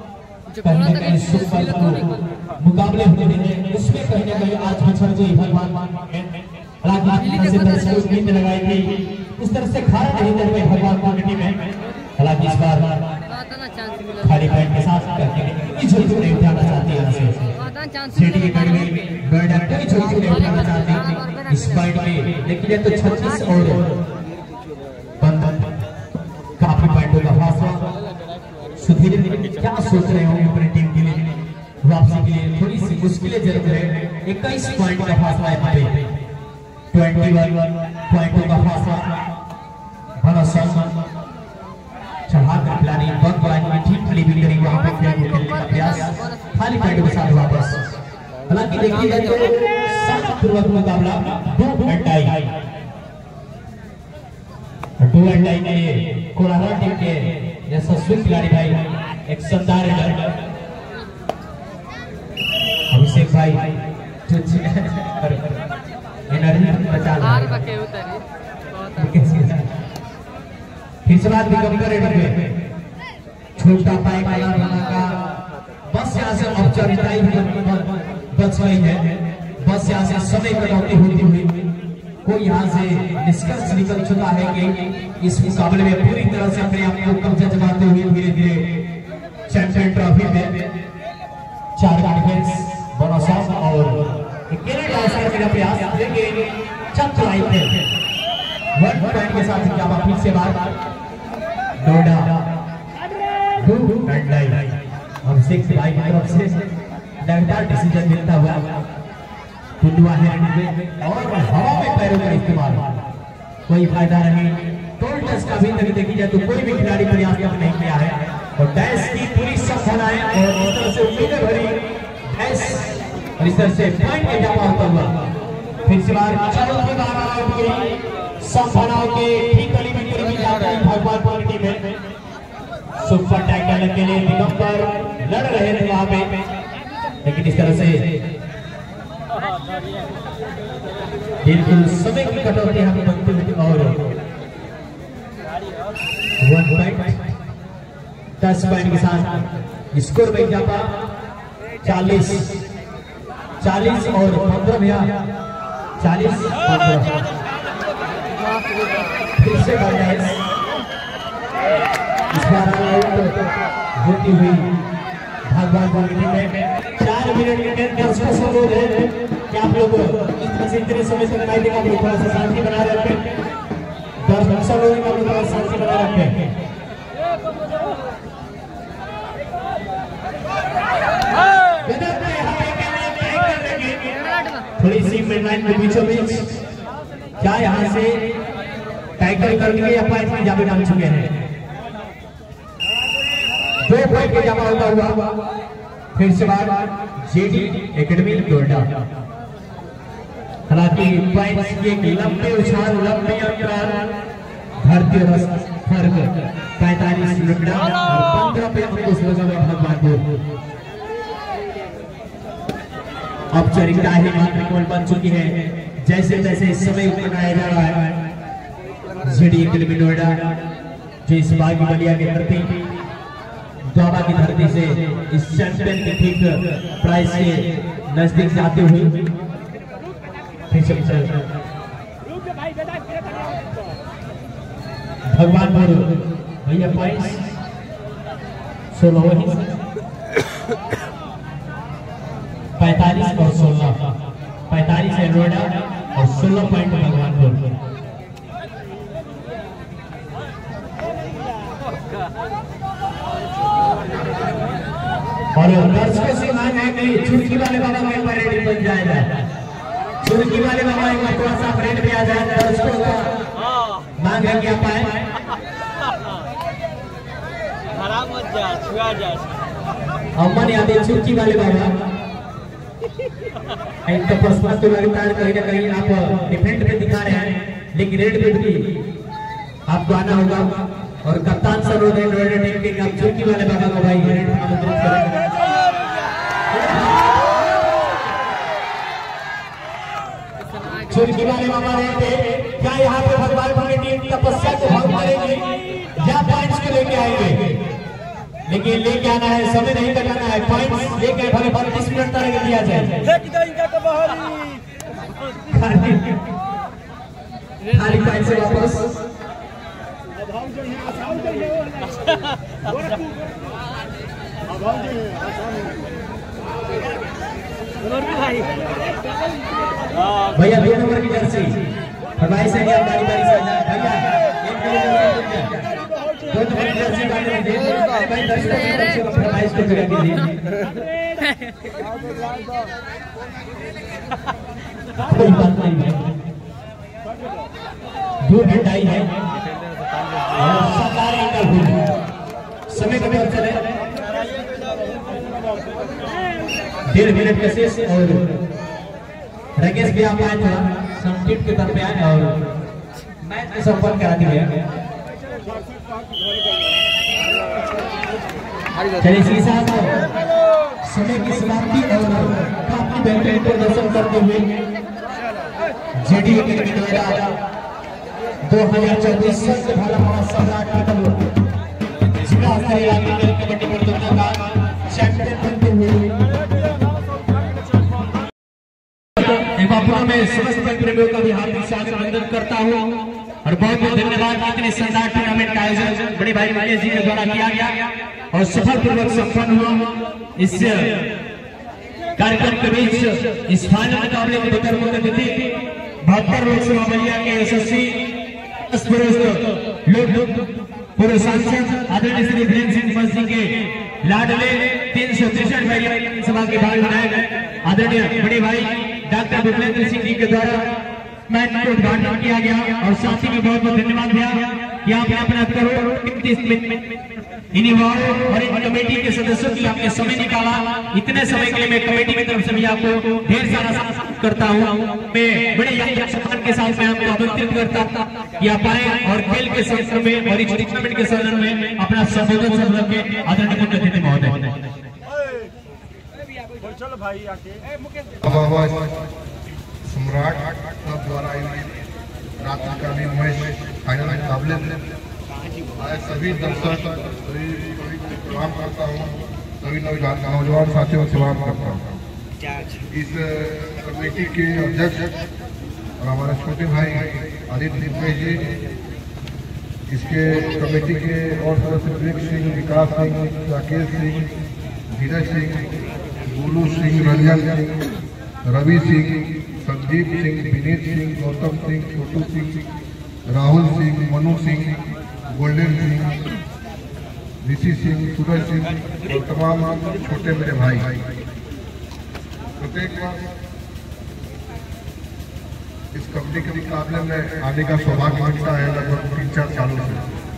कहीं ना कहीं सुपर मुकाबले होते हैं, उसमें कहीं ना कहीं आज हर जी भगवान हालांकि से दर्शकों की उम्मीद लगाई थी, उस तरह से खाना नहीं कर पाए भगवान कमेटी में। हालांकि इस बार खाली पैंट के साथ करके कोई झुक नहीं उठाना चाहती है से सिटी एकेडमी नोएडा कोई झुक नहीं उठाना चाहती इस फाइट में, लेकिन ये तो छत्तीस और बंधन काफी पॉइंटों का फासला। सुधीर क्या सोच रहे हो अपनी टीम के लिए वापसी के लिए? थोड़ी सी मुश्किलें जरूर है, इक्कीस पॉइंट का फासला है यहाँ पे, इक्कीस पॉइंटों का फासला। बड़ा सम्मान चढ़ा कर खिलाड़ी बहुत लाइन में ठीक खड़ी भी करेंगे वहां पे खेल को खेलने का प्रयास खाली पैंटों के साथ वापस। हालांकि देखिए जाए तो शांतिपूर्वक मुकाबला दो घंटाई दो घंटाई में कोलारा टीम के यशस्वी खिलाड़ी भाई एक शानदार अभिषेक भाई जो एनर्जी बचा रहा है। फिर से बात दिगंबर रेड्डी पे छोटा पाई वाला का बस यहाँ से औपचारिकताएं बच गई है, बस यहाँ से समय कटौती होती हुई को यहाँ से निष्कर्ष निकल चुका है कि इस मुकाबले में पूरी तरह से अपने आप को कब्जा जमाते हुए धीरे धीरे चैंपियन ट्रॉफी में चार डिफेंस बोनस और अकेले डांसर का प्रयास लेकिन चंद लाइन पे वन पॉइंट के साथ क्या फिर से बात नोएडा दो घंटाई अभिषेक भाई की तरफ से लगातार डिसीजन मिलता हुआ कुंडवा है और हवा में पैरों का इस्तेमाल कोई फायदा नहीं। टोल टच का भी तक देखी जाए तो कोई भी खिलाड़ी प्रयास नहीं किया है और डैश की पूरी सफलता है और इस तरह से उम्मीदें भरी डैश और इस तरह से पॉइंट में जमा होता हुआ फिर से बार चौथी बार आउट गई संभावनाओं के ठीक गली में करीबी जाता है भगवान क्वालिटी में सुपर टैकल के लिए दिगंबर लड़ रहे थे वहां पे, लेकिन इस तरह से बिल्कुल समय की कटौती हमें बनती हुई और वन पॉइंट दस पॉइंट के साथ स्कोर में जाता चालीस चालीस और पंद्रह भैया चालीस पंद्रह फिर से इस बार होती हुई भगवान क्वालिटी में चार मिनट के दर्शकों से अनुरोध है कि आप लोग इस तरह से इतने समय से बनाई देगा, थोड़ा सा शांति बना रखें, दर्शक सब लोग थोड़ा शांति बना रखें। थोड़ी सी मिडलाइन के बीचों बीच क्या यहाँ से टाइगर कर लिए या पॉइंट में जावे डाल चुके हैं? दो पॉइंट के जमा होता हुआ फिर से बार जेडी एकेडमी नोएडा। हालांकि पॉइंट्स की एक लंबे उछाल लंबे अंतराल भारतीय फर्क पैंतालीस नोएडा और पंद्रह पे अंकुश लगा हुआ भगवानपुर। औपचारिकता ही मात्र केवल बन चुकी है, जैसे जैसे इस समय बनाया जा रहा है जेडी एकेडमी नोएडा जो इस बागी बलिया के धरती द्वारा की धरती से इस चैंपियन के ठीक प्राइस के नजदीक जाते हुए भगवानपुर भैया पॉइंट्स सोलह पैंतालीस और सोलह पैंतालीस है नोएडा और सोलह पॉइंट भगवानपुर। और दर्शकों से मांग है कि चुरकी वाले बाबा का परेड बन जाएगा, चुरकी वाले बाबा एक बार थोड़ा सा परेड पे आ जाए। दर्शकों का मांग है कि आप आए, अम्मन यादव चुरकी वाले बाबा तपस्या तो लगातार कहीं ना कहीं आप डिफेंड पे दिखा रहे हैं, लेकिन रेड पे भी आपको आना होगा और कप्तान सरोज है नोएडा टीम के आप चुरकी वाले बाबा को भाई रेड पे आमंत्रित करेंगे। चुरकी वाले बाबा रहते क्या यहाँ पे भगवान की टीम तपस्या को भंग करेगी या पॉइंट्स को लेके आएंगे? लेकिन लेके आना है, समय नहीं कटाना है, पॉइंट्स लेके भले बत्तीस मिनट तक दिया जाए। खाली पॉइंट से वापस भैया दो नंबर की जर्सी हमारी से बारी बारी से भैया एक दो नंबर की जर्सी भाई दर्शक फरमाइश को पूरा कीजिए। कोई बात नहीं है, दो घंटा ही है और सरकार इंटरव्यू समय कभी चले डेढ़ मिनट के शेष और राकेश भी आप आए थोड़ा संकीट की तरफ आए और मैच में संपन्न करा दिया। चलिए शीशा समय की समाप्ति और काफी बेहतरीन प्रदर्शन करते हुए जेडी क्रिकेट द्वारा दो हजार चौबीस से भरा हुआ सम्राट जिला स्तरीय क्रिकेट कबड्डी प्रतियोगिता का चैंपियन बनते हुए एक बार पुनः मैं समस्त प्रेमियों का भी हार्दिक स्वागत अभिनंदन करता हूं और बहुत बहुत धन्यवाद। इतने शानदार टूर्नामेंट का आयोजन बड़े भाई महेश जी के द्वारा किया गया और सफलपूर्वक संपन्न हुआ। इस कार्यक्रम के बीच इस फाइनल मुकाबले में बेहतर मुख्य अतिथि बहत्तर लोकसभा बलिया के यशस्वी लोक पूर्व सांसद आदरणीय श्री वीरेंद्र सिंह बंसी के लाडले तीन सौ तिरसठ सभा के भाग विधायक आदरणीय बड़े भाई डॉक्टर भूपेंद्र सिंह जी के द्वारा मैच का उद्घाटन किया गया और साथी में बहुत बहुत धन्यवाद दिया कि आपने अपना करोड़ इन युवाओं और इन कमेटी के सदस्यों की आपने समय निकाला। इतने समय के लिए मैं कमेटी की तरफ से भी आपको ढेर सारा करता हूँ। मैं बड़े सम्मान के साथ मैं आपको आमंत्रित करता कि आप आए और खेल के सत्र में और इस टूर्नामेंट के सदन में अपना संबोधन सब रखे। आदरणीय मुख्य अतिथि महोदय सम्राट क्लब द्वारा रात्रिकालीन मैच फाइनल मुकाबले में आए सभी दर्शक सभी सलाम करता हूँ, सभी नौजवान साथियों को सलाम करता हूँ। इस कमेटी के अध्यक्ष और हमारे छोटे भाई आदित्य निपेश जी, इसके कमेटी के और सदस्य विवेक सिंह, विकास सिंह, राकेश सिंह, धीरज सिंह, गोलू सिंह, रंजन सिंह, रवि सिंह, संदीप सिंह, विनीत सिंह, गौतम सिंह, छोटू सिंह, राहुल सिंह, मनु सिंह, गोल्डन सिंह, ऋषि सिंह, सूरज सिंह और तमाम छोटे मेरे भाई। प्रत्येक इस कबड्डी के मुकाबले में आने का सौभाग्य मिलता है लगभग तीन चार सालों से।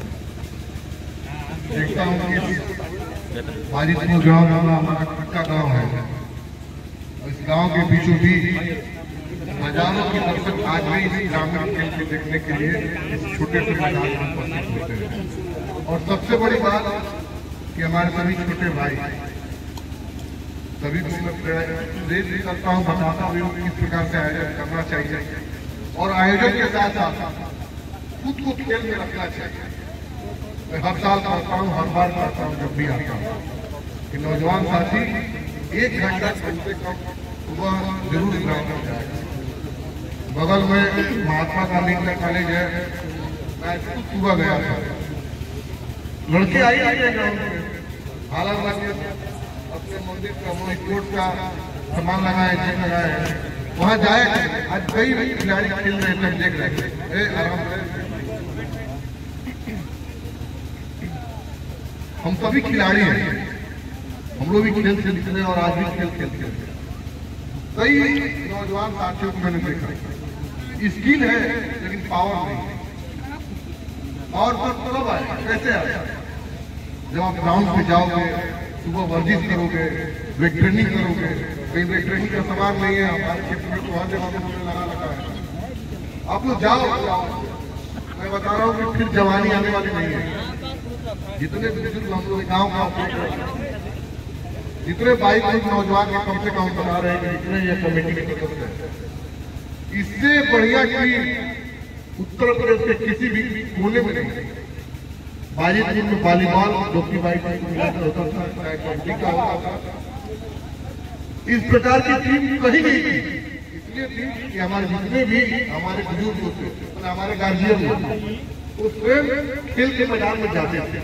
देखता हूँ कि बाजितपुर गाँव हमारा पक्का गाँव है। इस गांव के बीचों बीच हजारों के दर्शक आज भी इस ग्रामीण खेल को देखने के लिए इस छोटे से मैदान में उपस्थित होते हैं। और सबसे बड़ी बात कि हमारे सभी छोटे भाई सभी को मैं प्रेरित करता हूँ, बताता हूँ किस प्रकार से आयोजन करना चाहिए और आयोजन के साथ साथ खुद को खेल में रखना चाहिए। मैं हर साल करता हूँ, हर बार करता हूँ जब भी आता हूँ कि नौजवान साथी एक घंटा कम से कम सुबह जरूर ग्राउंड में जाए। बगल में महात्मा गांधी इंटर कॉलेज है, मैं सुबह गया था, लड़के आई आई है ग्राउंड में, हालांकि अपने मंदिर का स्पोर्ट का सामान लगाए, जिम लगाए, वहाँ जाए। आज कई खिलाड़ी खेल रहे थे, देख रहे थे, आराम से। हम सभी खिलाड़ी हैं, हम लोग भी खेल खेलते हैं और आज भी खेल खेलते हैं। कई नौजवान साथियों को मैंने देखा, स्किल है लेकिन पावर नहीं। पावर पर कब आए, कैसे आए? जब आप ग्राउंड पे जाओगे, सुबह वर्जिश करोगे, वेट ट्रेनिंग करोगे। कहीं वेट ट्रेनिंग का सवाल नहीं है, हमारे क्षेत्र में तो हर जगह लगा लगा है। आप लोग जाओ, मैं बता रहा हूँ कि फिर जवानी आने वाली नहीं है। जितने बुजुर्ग हम लोग गाँव गाँव जितने बाइक नौजवान के कम से कम बना रहे हैं, जितने ये कमेटी के सदस्य हैं, इससे बढ़िया टीम उत्तर प्रदेश के किसी भी कोने में नहीं। बाजीपुर में वॉलीबॉल डोकी बाइक मिलाकर होता था, चाहे कबड्डी का होता था। इस प्रकार की टीम कहीं नहीं थी। इसलिए थी कि हमारे जितने भी हमारे बुजुर्ग होते थे, हमारे गार्जियन होते, वो स्वयं खेल के मैदान में जाते थे।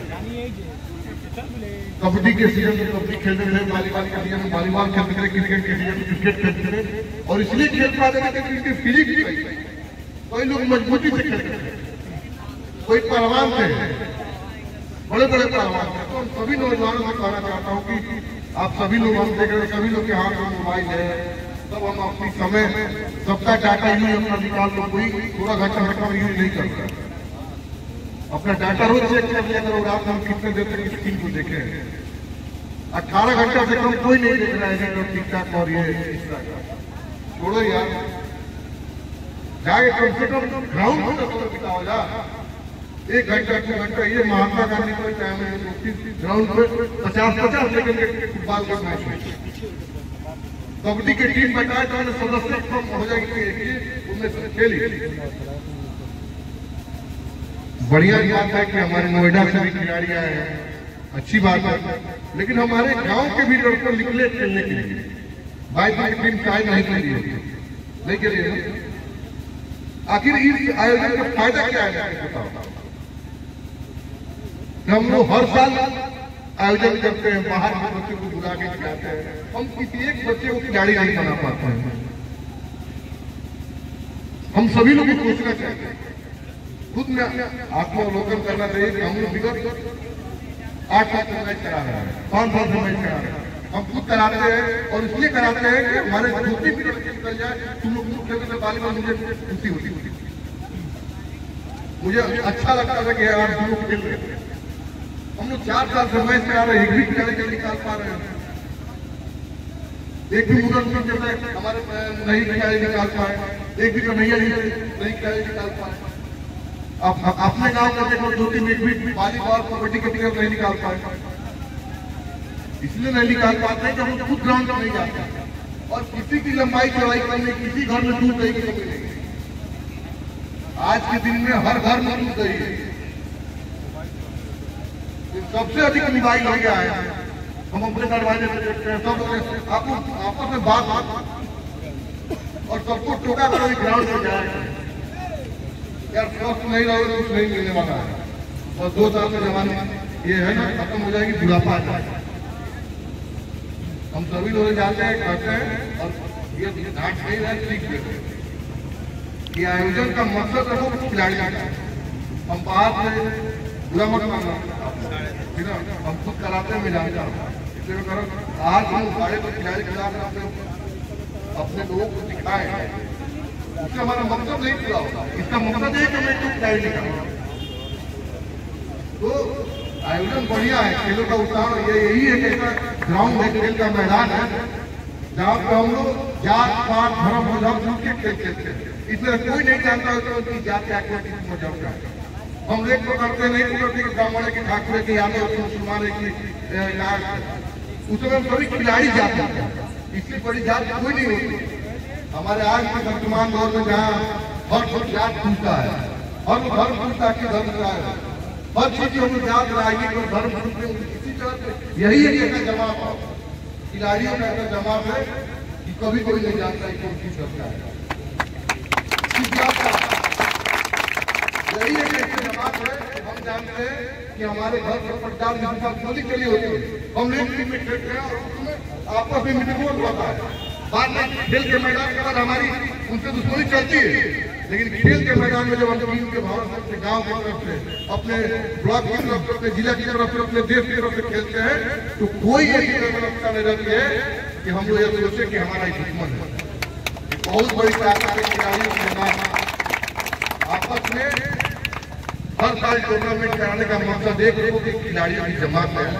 कबड्डी के सीजन में कबड्डी खेलते थे, वॉलीबॉल के सीजन में वॉलीबॉल खेलते थे, क्रिकेट के सीजन में क्रिकेट खेलते थे। और इसलिए खेल पाते थे कि उनकी फिजिक्स, कोई लोग मजबूती से खेलते थे, कोई पहलवान थे, बड़े बड़े पहलवान थे। तो सभी नौजवानों से कहना चाहता हूँ कि आप सभी लोग हम देख रहे हैं, सभी लोग के हाथ में मोबाइल है, तब हम अपनी समय सबका डाटा यूज अपना निकाल तो कोई पूरा घंटा घंटा यूज नहीं करता। अपना डाटा रोज चेक कर लिया करो, रात में कितने देर तक स्क्रीन को देखे। अठारह घंटा से कम कोई नहीं देख रहा है जो टिकटॉक और ये छोड़ो यार, जाके कम से कम ग्राउंड पर बिताओ जा, एक घंटा दो घंटा। ये महात्मा गांधी को टाइम है ग्राउंड पे पचास पचास सेकंड के फुटबॉल का मैच है। कबड्डी की टीम बताए तो सदस्य कम हो जाएगी, उनमें खेली। बढ़िया बात है कि हमारे नोएडा से भी खिलाड़ी आए हैं, अच्छी बात है। लेकिन हमारे गांव के भी लड़के निकले खेलने के लिए, बाईस की टीम शायद नहीं खेली नहीं के लिए। आखिर इस आयोजन का फायदा क्या है बताओ? हम लोग हर साल आयोजन करते हैं, बाहर के बच्चे को बुला के खिलाते हैं, हम किसी एक बच्चे को खिलाड़ी नहीं बना पाते हैं। हम सभी लोग सोचना चाहिए, खुद में आत्मावलोकन करना चाहिए कि हम लोग विगत आठ साल से मैच करा रहे हैं, पांच साल से मैच करा रहे हैं, हम खुद कराते हैं। और इसलिए कराते हैं कि हमारे दूसरी पीरियड निकल जाए, तुम लोग खेलते वॉलीबॉल, मुझे खुशी होती होती मुझे अच्छा लगता था कि यार हम लोग खेल रहे। हम लोग चार साल से मैच करा रहे हैं, एक भी खिलाड़ी के निकाल पा रहे हैं, एक भी मुदत में जैसे हमारे नहीं खिलाड़ी निकाल पाए, एक भी कन्हैया नहीं खिलाड़ी निकाल पाए। आप अपने गांव में देखो दो तीन एक भी वॉलीबॉल कबड्डी के टिकट नहीं निकाल पाए। इसलिए नहीं निकाल पाते कि हम खुद ग्राउंड में नहीं जाते और किसी की लंबाई चौड़ाई करने, किसी घर में दूध दही की कमी नहीं। आज के दिन में हर घर में दूध दही है, सबसे अधिक मोबाइल हो गया है। हम अपने दरवाजे पे देखते हैं, सब आपको आपस में बात और सबको टोका करो ग्राउंड में जाए यार, स्वस्थ नहीं रहो तो कुछ नहीं मिलने वाला है। और दो साल में जवानी ये है ना खत्म हो जाएगी, बुढ़ापा आ जाएगा। हम सभी लोग जाते हैं, करते हैं और ये घाट नहीं है, सीख देते हैं। ये आयोजन का मकसद रखो खिलाड़ी का, हम बाहर से बुरा मत मानना, हम खुद कराते हैं, मैं जानता हूँ। इसलिए करो आज हम साढ़े को खिलाड़ी खिलाफ अपने लोगों को दिखाए, उससे हमारा मकसद नहीं पूरा होगा। इसका मकसद है कि मैं क्यों खिलाड़ी दिखाऊंगा। तो आयोजन बढ़िया है, खेलों का उत्साह ये यही है कि ग्राउंड है, खेल का मैदान है, जहाँ पे हम लोग जात पात धर्म मजहब के खेल खेलते हैं। इसमें कोई नहीं जानता होता उनकी जात क्या क्या किस मजहब का। हम लोग तो करते नहीं करते कि ब्राह्मण है कि ठाकुर है कि यादव है कि मुसलमान है कि उसमें हम सभी खिलाड़ी जाते हैं, इसलिए बड़ी जात कोई नहीं होती। हमारे आज के वर्तमान दौर में जहाँ हर सब जात पूछता है, हर धर्म पूछता कि धर्म क्या है, हर चीज हम जात राजनीति और धर्म पूछते हैं, किसी तरह यही एक ऐसा जमात है, खिलाड़ियों का ऐसा जमात है कि कभी कोई नहीं जानता है कौन चीज करता है। यही एक ऐसी जमात है, हम जानते हैं कि हमारे घर पर पट्टाल होली के लिए होती है, हम एक टीम में खेलते हैं और उसमें आपस में मित्रवत होता है। बाद में खेल के मैदान के बाद हमारी उनसे दुश्मनी चलती है, लेकिन खेल के मैदान में जब हम टीम के भाव से अपने गाँव की तरफ से, अपने ब्लॉक की तरफ से, अपने जिला की तरफ से, अपने देश की तरफ से खेलते हैं तो कोई ऐसी व्यवस्था नहीं रहती है कि हम लोग ये सोचे कि हमारा ही दुश्मन है। बहुत बड़ी ताकत है खिलाड़ियों के साथ आपस में हर साल टूर्नामेंट कराने का मकसद एक है कि खिलाड़ियों की जमात है,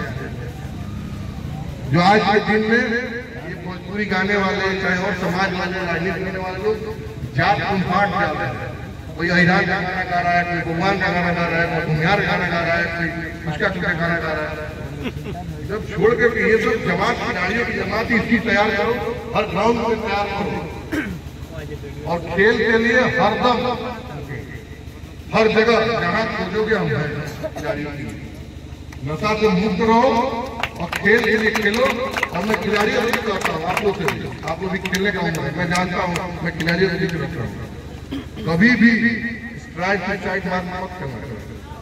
जो आज के दिन में ये भोजपुरी गाने वाले, चाहे और समाज वाले, राजनीति करने वाले लोग जात कुंभाट डाल रहे हैं। कोई अहिरान का गाना गा रहा है, कोई भगवान का गाना गा रहा है, कोई भूमिहार गाना गा रहा है, कोई उसका टुका गाना गा रहा है। जब छोड़ करके ये सब जमात खिलाड़ियों की जमात इसकी तैयार करो, हर ग्राउंड में तैयार करो और खेल के लिए हरदम हर जगह जहाँ खोजोगे हम हैं खिलाड़ियों की। नशा से मुक्त रहो और खेल के लिए खेलो। और मैं खिलाड़ियों से कहता हूँ, आप लोग से भी, आप लोग भी खेलने का उम्र है, मैं जानता हूँ, मैं खिलाड़ियों से भी कहता हूँ, कभी भी स्ट्राइक से साइड मार मत करना,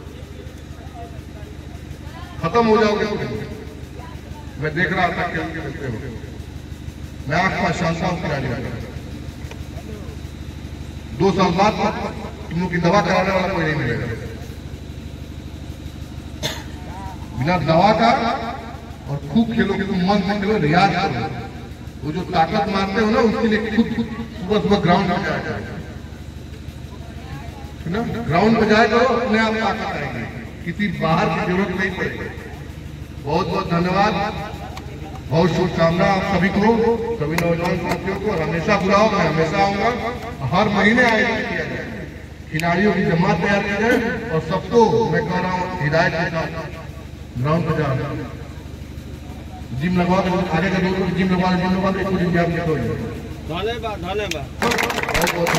खत्म हो जाओगे। मैं देख रहा था खेल के देखते हो, मैं आंख का शानता हूँ खिलाड़ियों। दो साल बाद तुम लोग की दवा कराने वाला कोई नहीं मिलेगा। बिना दवा का और खूब खेलोगे, तुम मन से खेलो, रियाज करो। वो जो ताकत मारते हो ना, उसके लिए खुद सुबह सुबह ग्राउंड में जाया करो, है ना। ग्राउंड में जाया करो, अपने आप ताकत आएगी, किसी बाहर की जरूरत नहीं पड़ेगी। बहुत बहुत धन्यवाद, बहुत शुभकामना आप सभी को, सभी नौजवान साथियों को। हमेशा बुलाओ, मैं हमेशा आऊंगा। हर महीने आयोजन किया जाए, खिलाड़ियों की जमात तैयार की जाए और सबको मैं कह रहा हूँ हिदायत के साथ ग्राउंड पर जाओ। जिम लगवा के आगे का लोग जिम लगवा जिम लगवा के जिम जाम के तो धन्यवाद धन्यवाद बहुत बहुत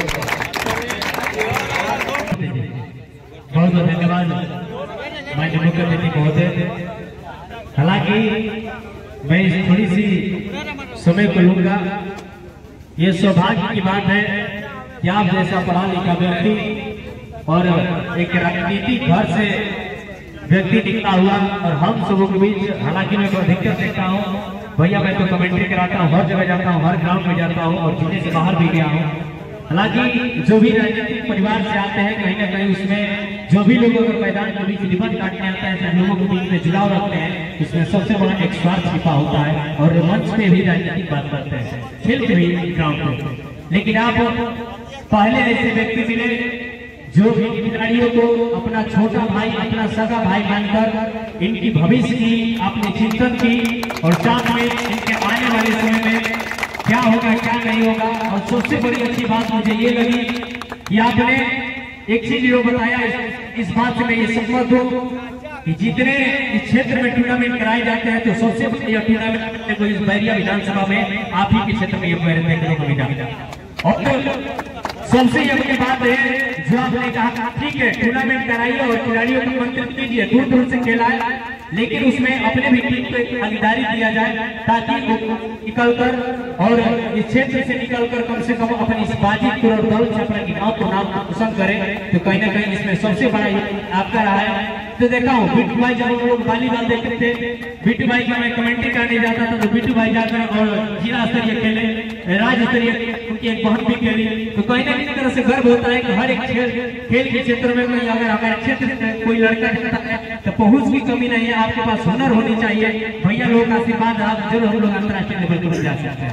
बहुत बहुत धन्यवाद माननीय मुख्य अतिथि महोदय। हालांकि मैं इस थोड़ी सी समय को लूंगा। ये सौभाग्य की बात है कि आप जैसा पढ़ा लिखा व्यक्ति और एक राजनीतिक घर से व्यक्ति निकला हुआ और हम सबों के बीच, हालांकि मैं अधिकतर देखता हूँ भैया, मैं तो कमेंट्री कराता हूँ, हर जगह जाता हूँ, हर ग्राउंड में जाता हूँ और जिले से बाहर भी गया हूँ। हालांकि जो भी राजनीतिक परिवार से आते हैं, कहीं ना कहीं उसमें जो भी लोग अगर मैदान के बीच रिबन काटने आता है, चाहे लोगों के बीच में जुड़ाव रखते हैं, उसमें सबसे बड़ा एक स्वार्थ छिपा होता है और मंच पे भी राजनीतिक बात करते हैं, खेल के भी ग्राउंड पे। लेकिन आप पहले ऐसे व्यक्ति मिले जो भी खिलाड़ियों को अपना छोटा भाई, अपना सगा भाई मानकर इनकी भविष्य की आपने चिंतन की और साथ में इनके आने वाले समय में क्या होगा क्या नहीं होगा। और सबसे बड़ी अच्छी बात मुझे ये लगी कि आपने एक चीज जो बताया, इस, इस बात से मैं ये सहमत हूँ कि जितने इस क्षेत्र में टूर्नामेंट कराए जाते हैं तो सबसे बड़ी टूर्नामेंट को इस बैरिया विधानसभा में आप ही के क्षेत्र में ये देखने को मिला। और सबसे अपनी बात है जो आपने कहा, ठीक है टूर्नामेंट कराइए और खिलाड़ियों को आमंत्रित कीजिए, दूर दूर से खेलाए, लेकिन उसमें अपने भी टीम को एक भागीदारी दिया जाए ताकि वो निकलकर और इस क्षेत्र से निकलकर कम से कम अपनी इस बाजीपुर और दल से अपने गाँव को नाम रोशन करे। तो कहीं ना कहीं इसमें सबसे बड़ा आपका रहा है। तो देखा हूँ बिट्टू भाई, जब हम लोग वॉलीबॉल देखते थे, बिट्टू भाई का मैं कमेंट्री करने जाता था तो बिट्टू भाई जाकर और जिला स्तरीय खेले, राज्य स्तरीय उनकी एक बहुत भी खेली। तो कहीं ना कहीं तरह से गर्व होता है कि हर एक खेल खेल के क्षेत्र में कोई अगर हमारे क्षेत्र में कोई लड़का दिखता है तो पहुंच की कमी नहीं है, आपके पास हुनर होनी चाहिए। भैया लोगों का आशीर्वाद आप जरूर हम लोग अंतर्राष्ट्रीय लेवल पर जा सकते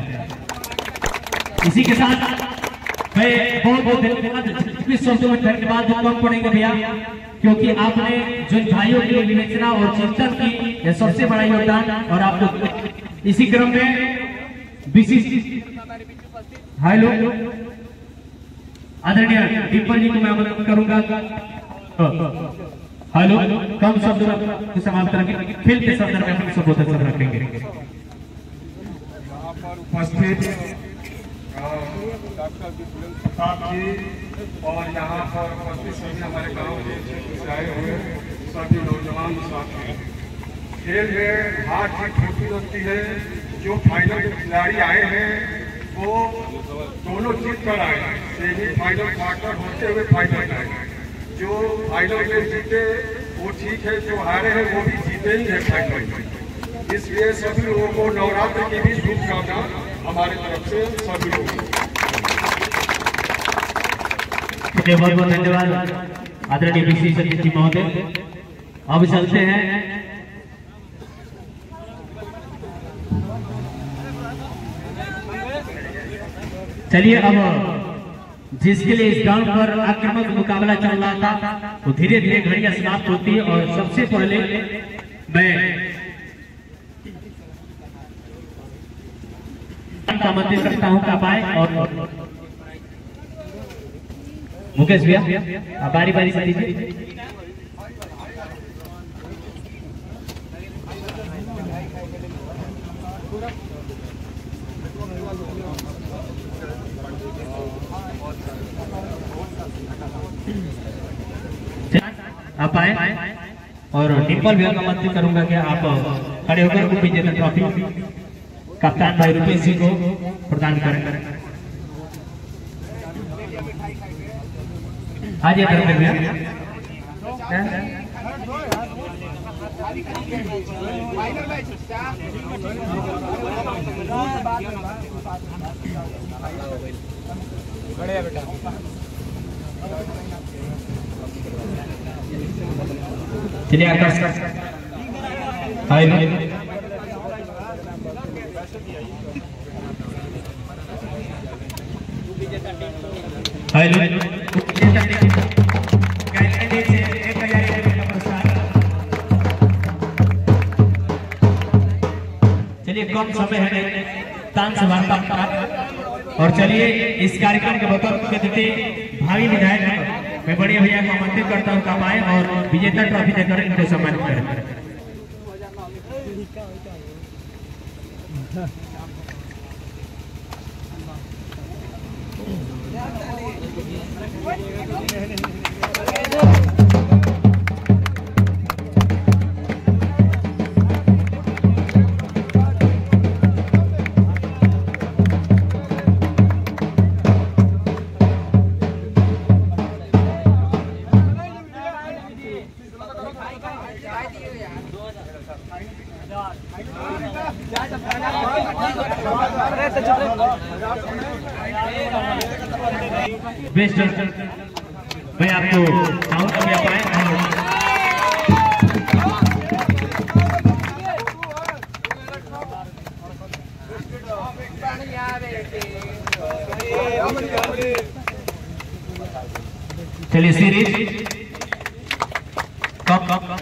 हैं। इसी के साथ मैं बहुत बहुत धन्यवाद धन्यवाद कम पड़ेंगे भैया, क्योंकि आपने जो भाइयों की विवेचना और चिंतन की यह सबसे बड़ा योगदान। और आप लोग इसी क्रम में बीसीसी हेलो आदरणीय डिम्पल जी को मैं आमंत्रित करूंगा। हेलो कम शब्द में समाप्त करेंगे, खेल के संदर्भ में हम सब सब रखेंगे। उपस्थित डॉक्टर विपुल प्रताप जी और यहाँ पर उपस्थित सभी हमारे गांव के क्षेत्र से आए हुए सभी नौजवान साथी, खेल में हार जीत होती रहती है। जो फाइनल के खिलाड़ी आए हैं वो दोनों जीत कर आए, सेमीफाइनल क्वार्टर होते हुए फाइनल आए। जो फाइनल में जीते वो ठीक है, जो हारे हैं वो भी जीते ही है फाइनल में। इसलिए सभी लोगों को नवरात्र की भी शुभकामना हमारी तरफ से सभी लोगों को। बहुत बहुत धन्यवाद आदरणीय बीसीसी महोदय। अब चलते हैं चलिए अब जिसके लिए इस ग्राउंड पर आक्रामक मुकाबला चल रहा था वो धीरे धीरे घड़ियां समाप्त होती है। और सबसे पहले मैं आमंत्रित करता हूं आप आए और मुकेश भैया आप बारी बारी से दीजिए। आप आए और डिम्पल भैया का मंत्री करूंगा कि आप खड़े होकर विजेता ट्रॉफी कप्तान भाई रुपेश जी को प्रदान करें। आज भैया बढ़िया बेटा। चलिए आकाश हाय हाय चलिए कम समय है तान से वार्ता और चलिए इस कार्यक्रम के बतौर मुख्य अतिथि भावी विधायक मैं बड़े भैया को आमंत्रित करता हूँ कब आए और विजेता ट्रॉफी देकर इनको सम्मानित करें। बेस्ट मैं आपको चाहूंगा कि आप आए चलिए series cup cup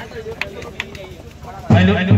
hello hello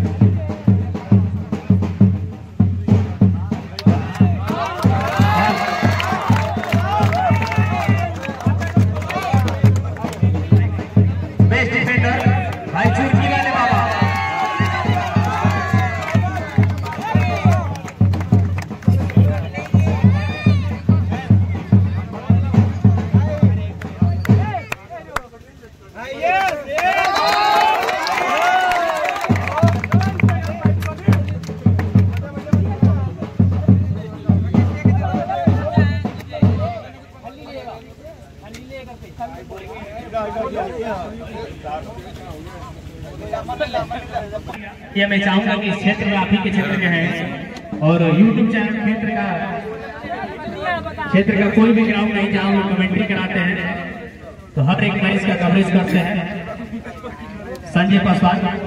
ये मैं चाहूंगा कि इस क्षेत्र में आप ही के क्षेत्र में है और यूट्यूब चैनल क्षेत्र का क्षेत्र का कोई भी ग्राउंड नहीं जहाँ वो कमेंट्री कराते हैं तो हर एक मैच का कवरेज करते हैं। संजय पासवान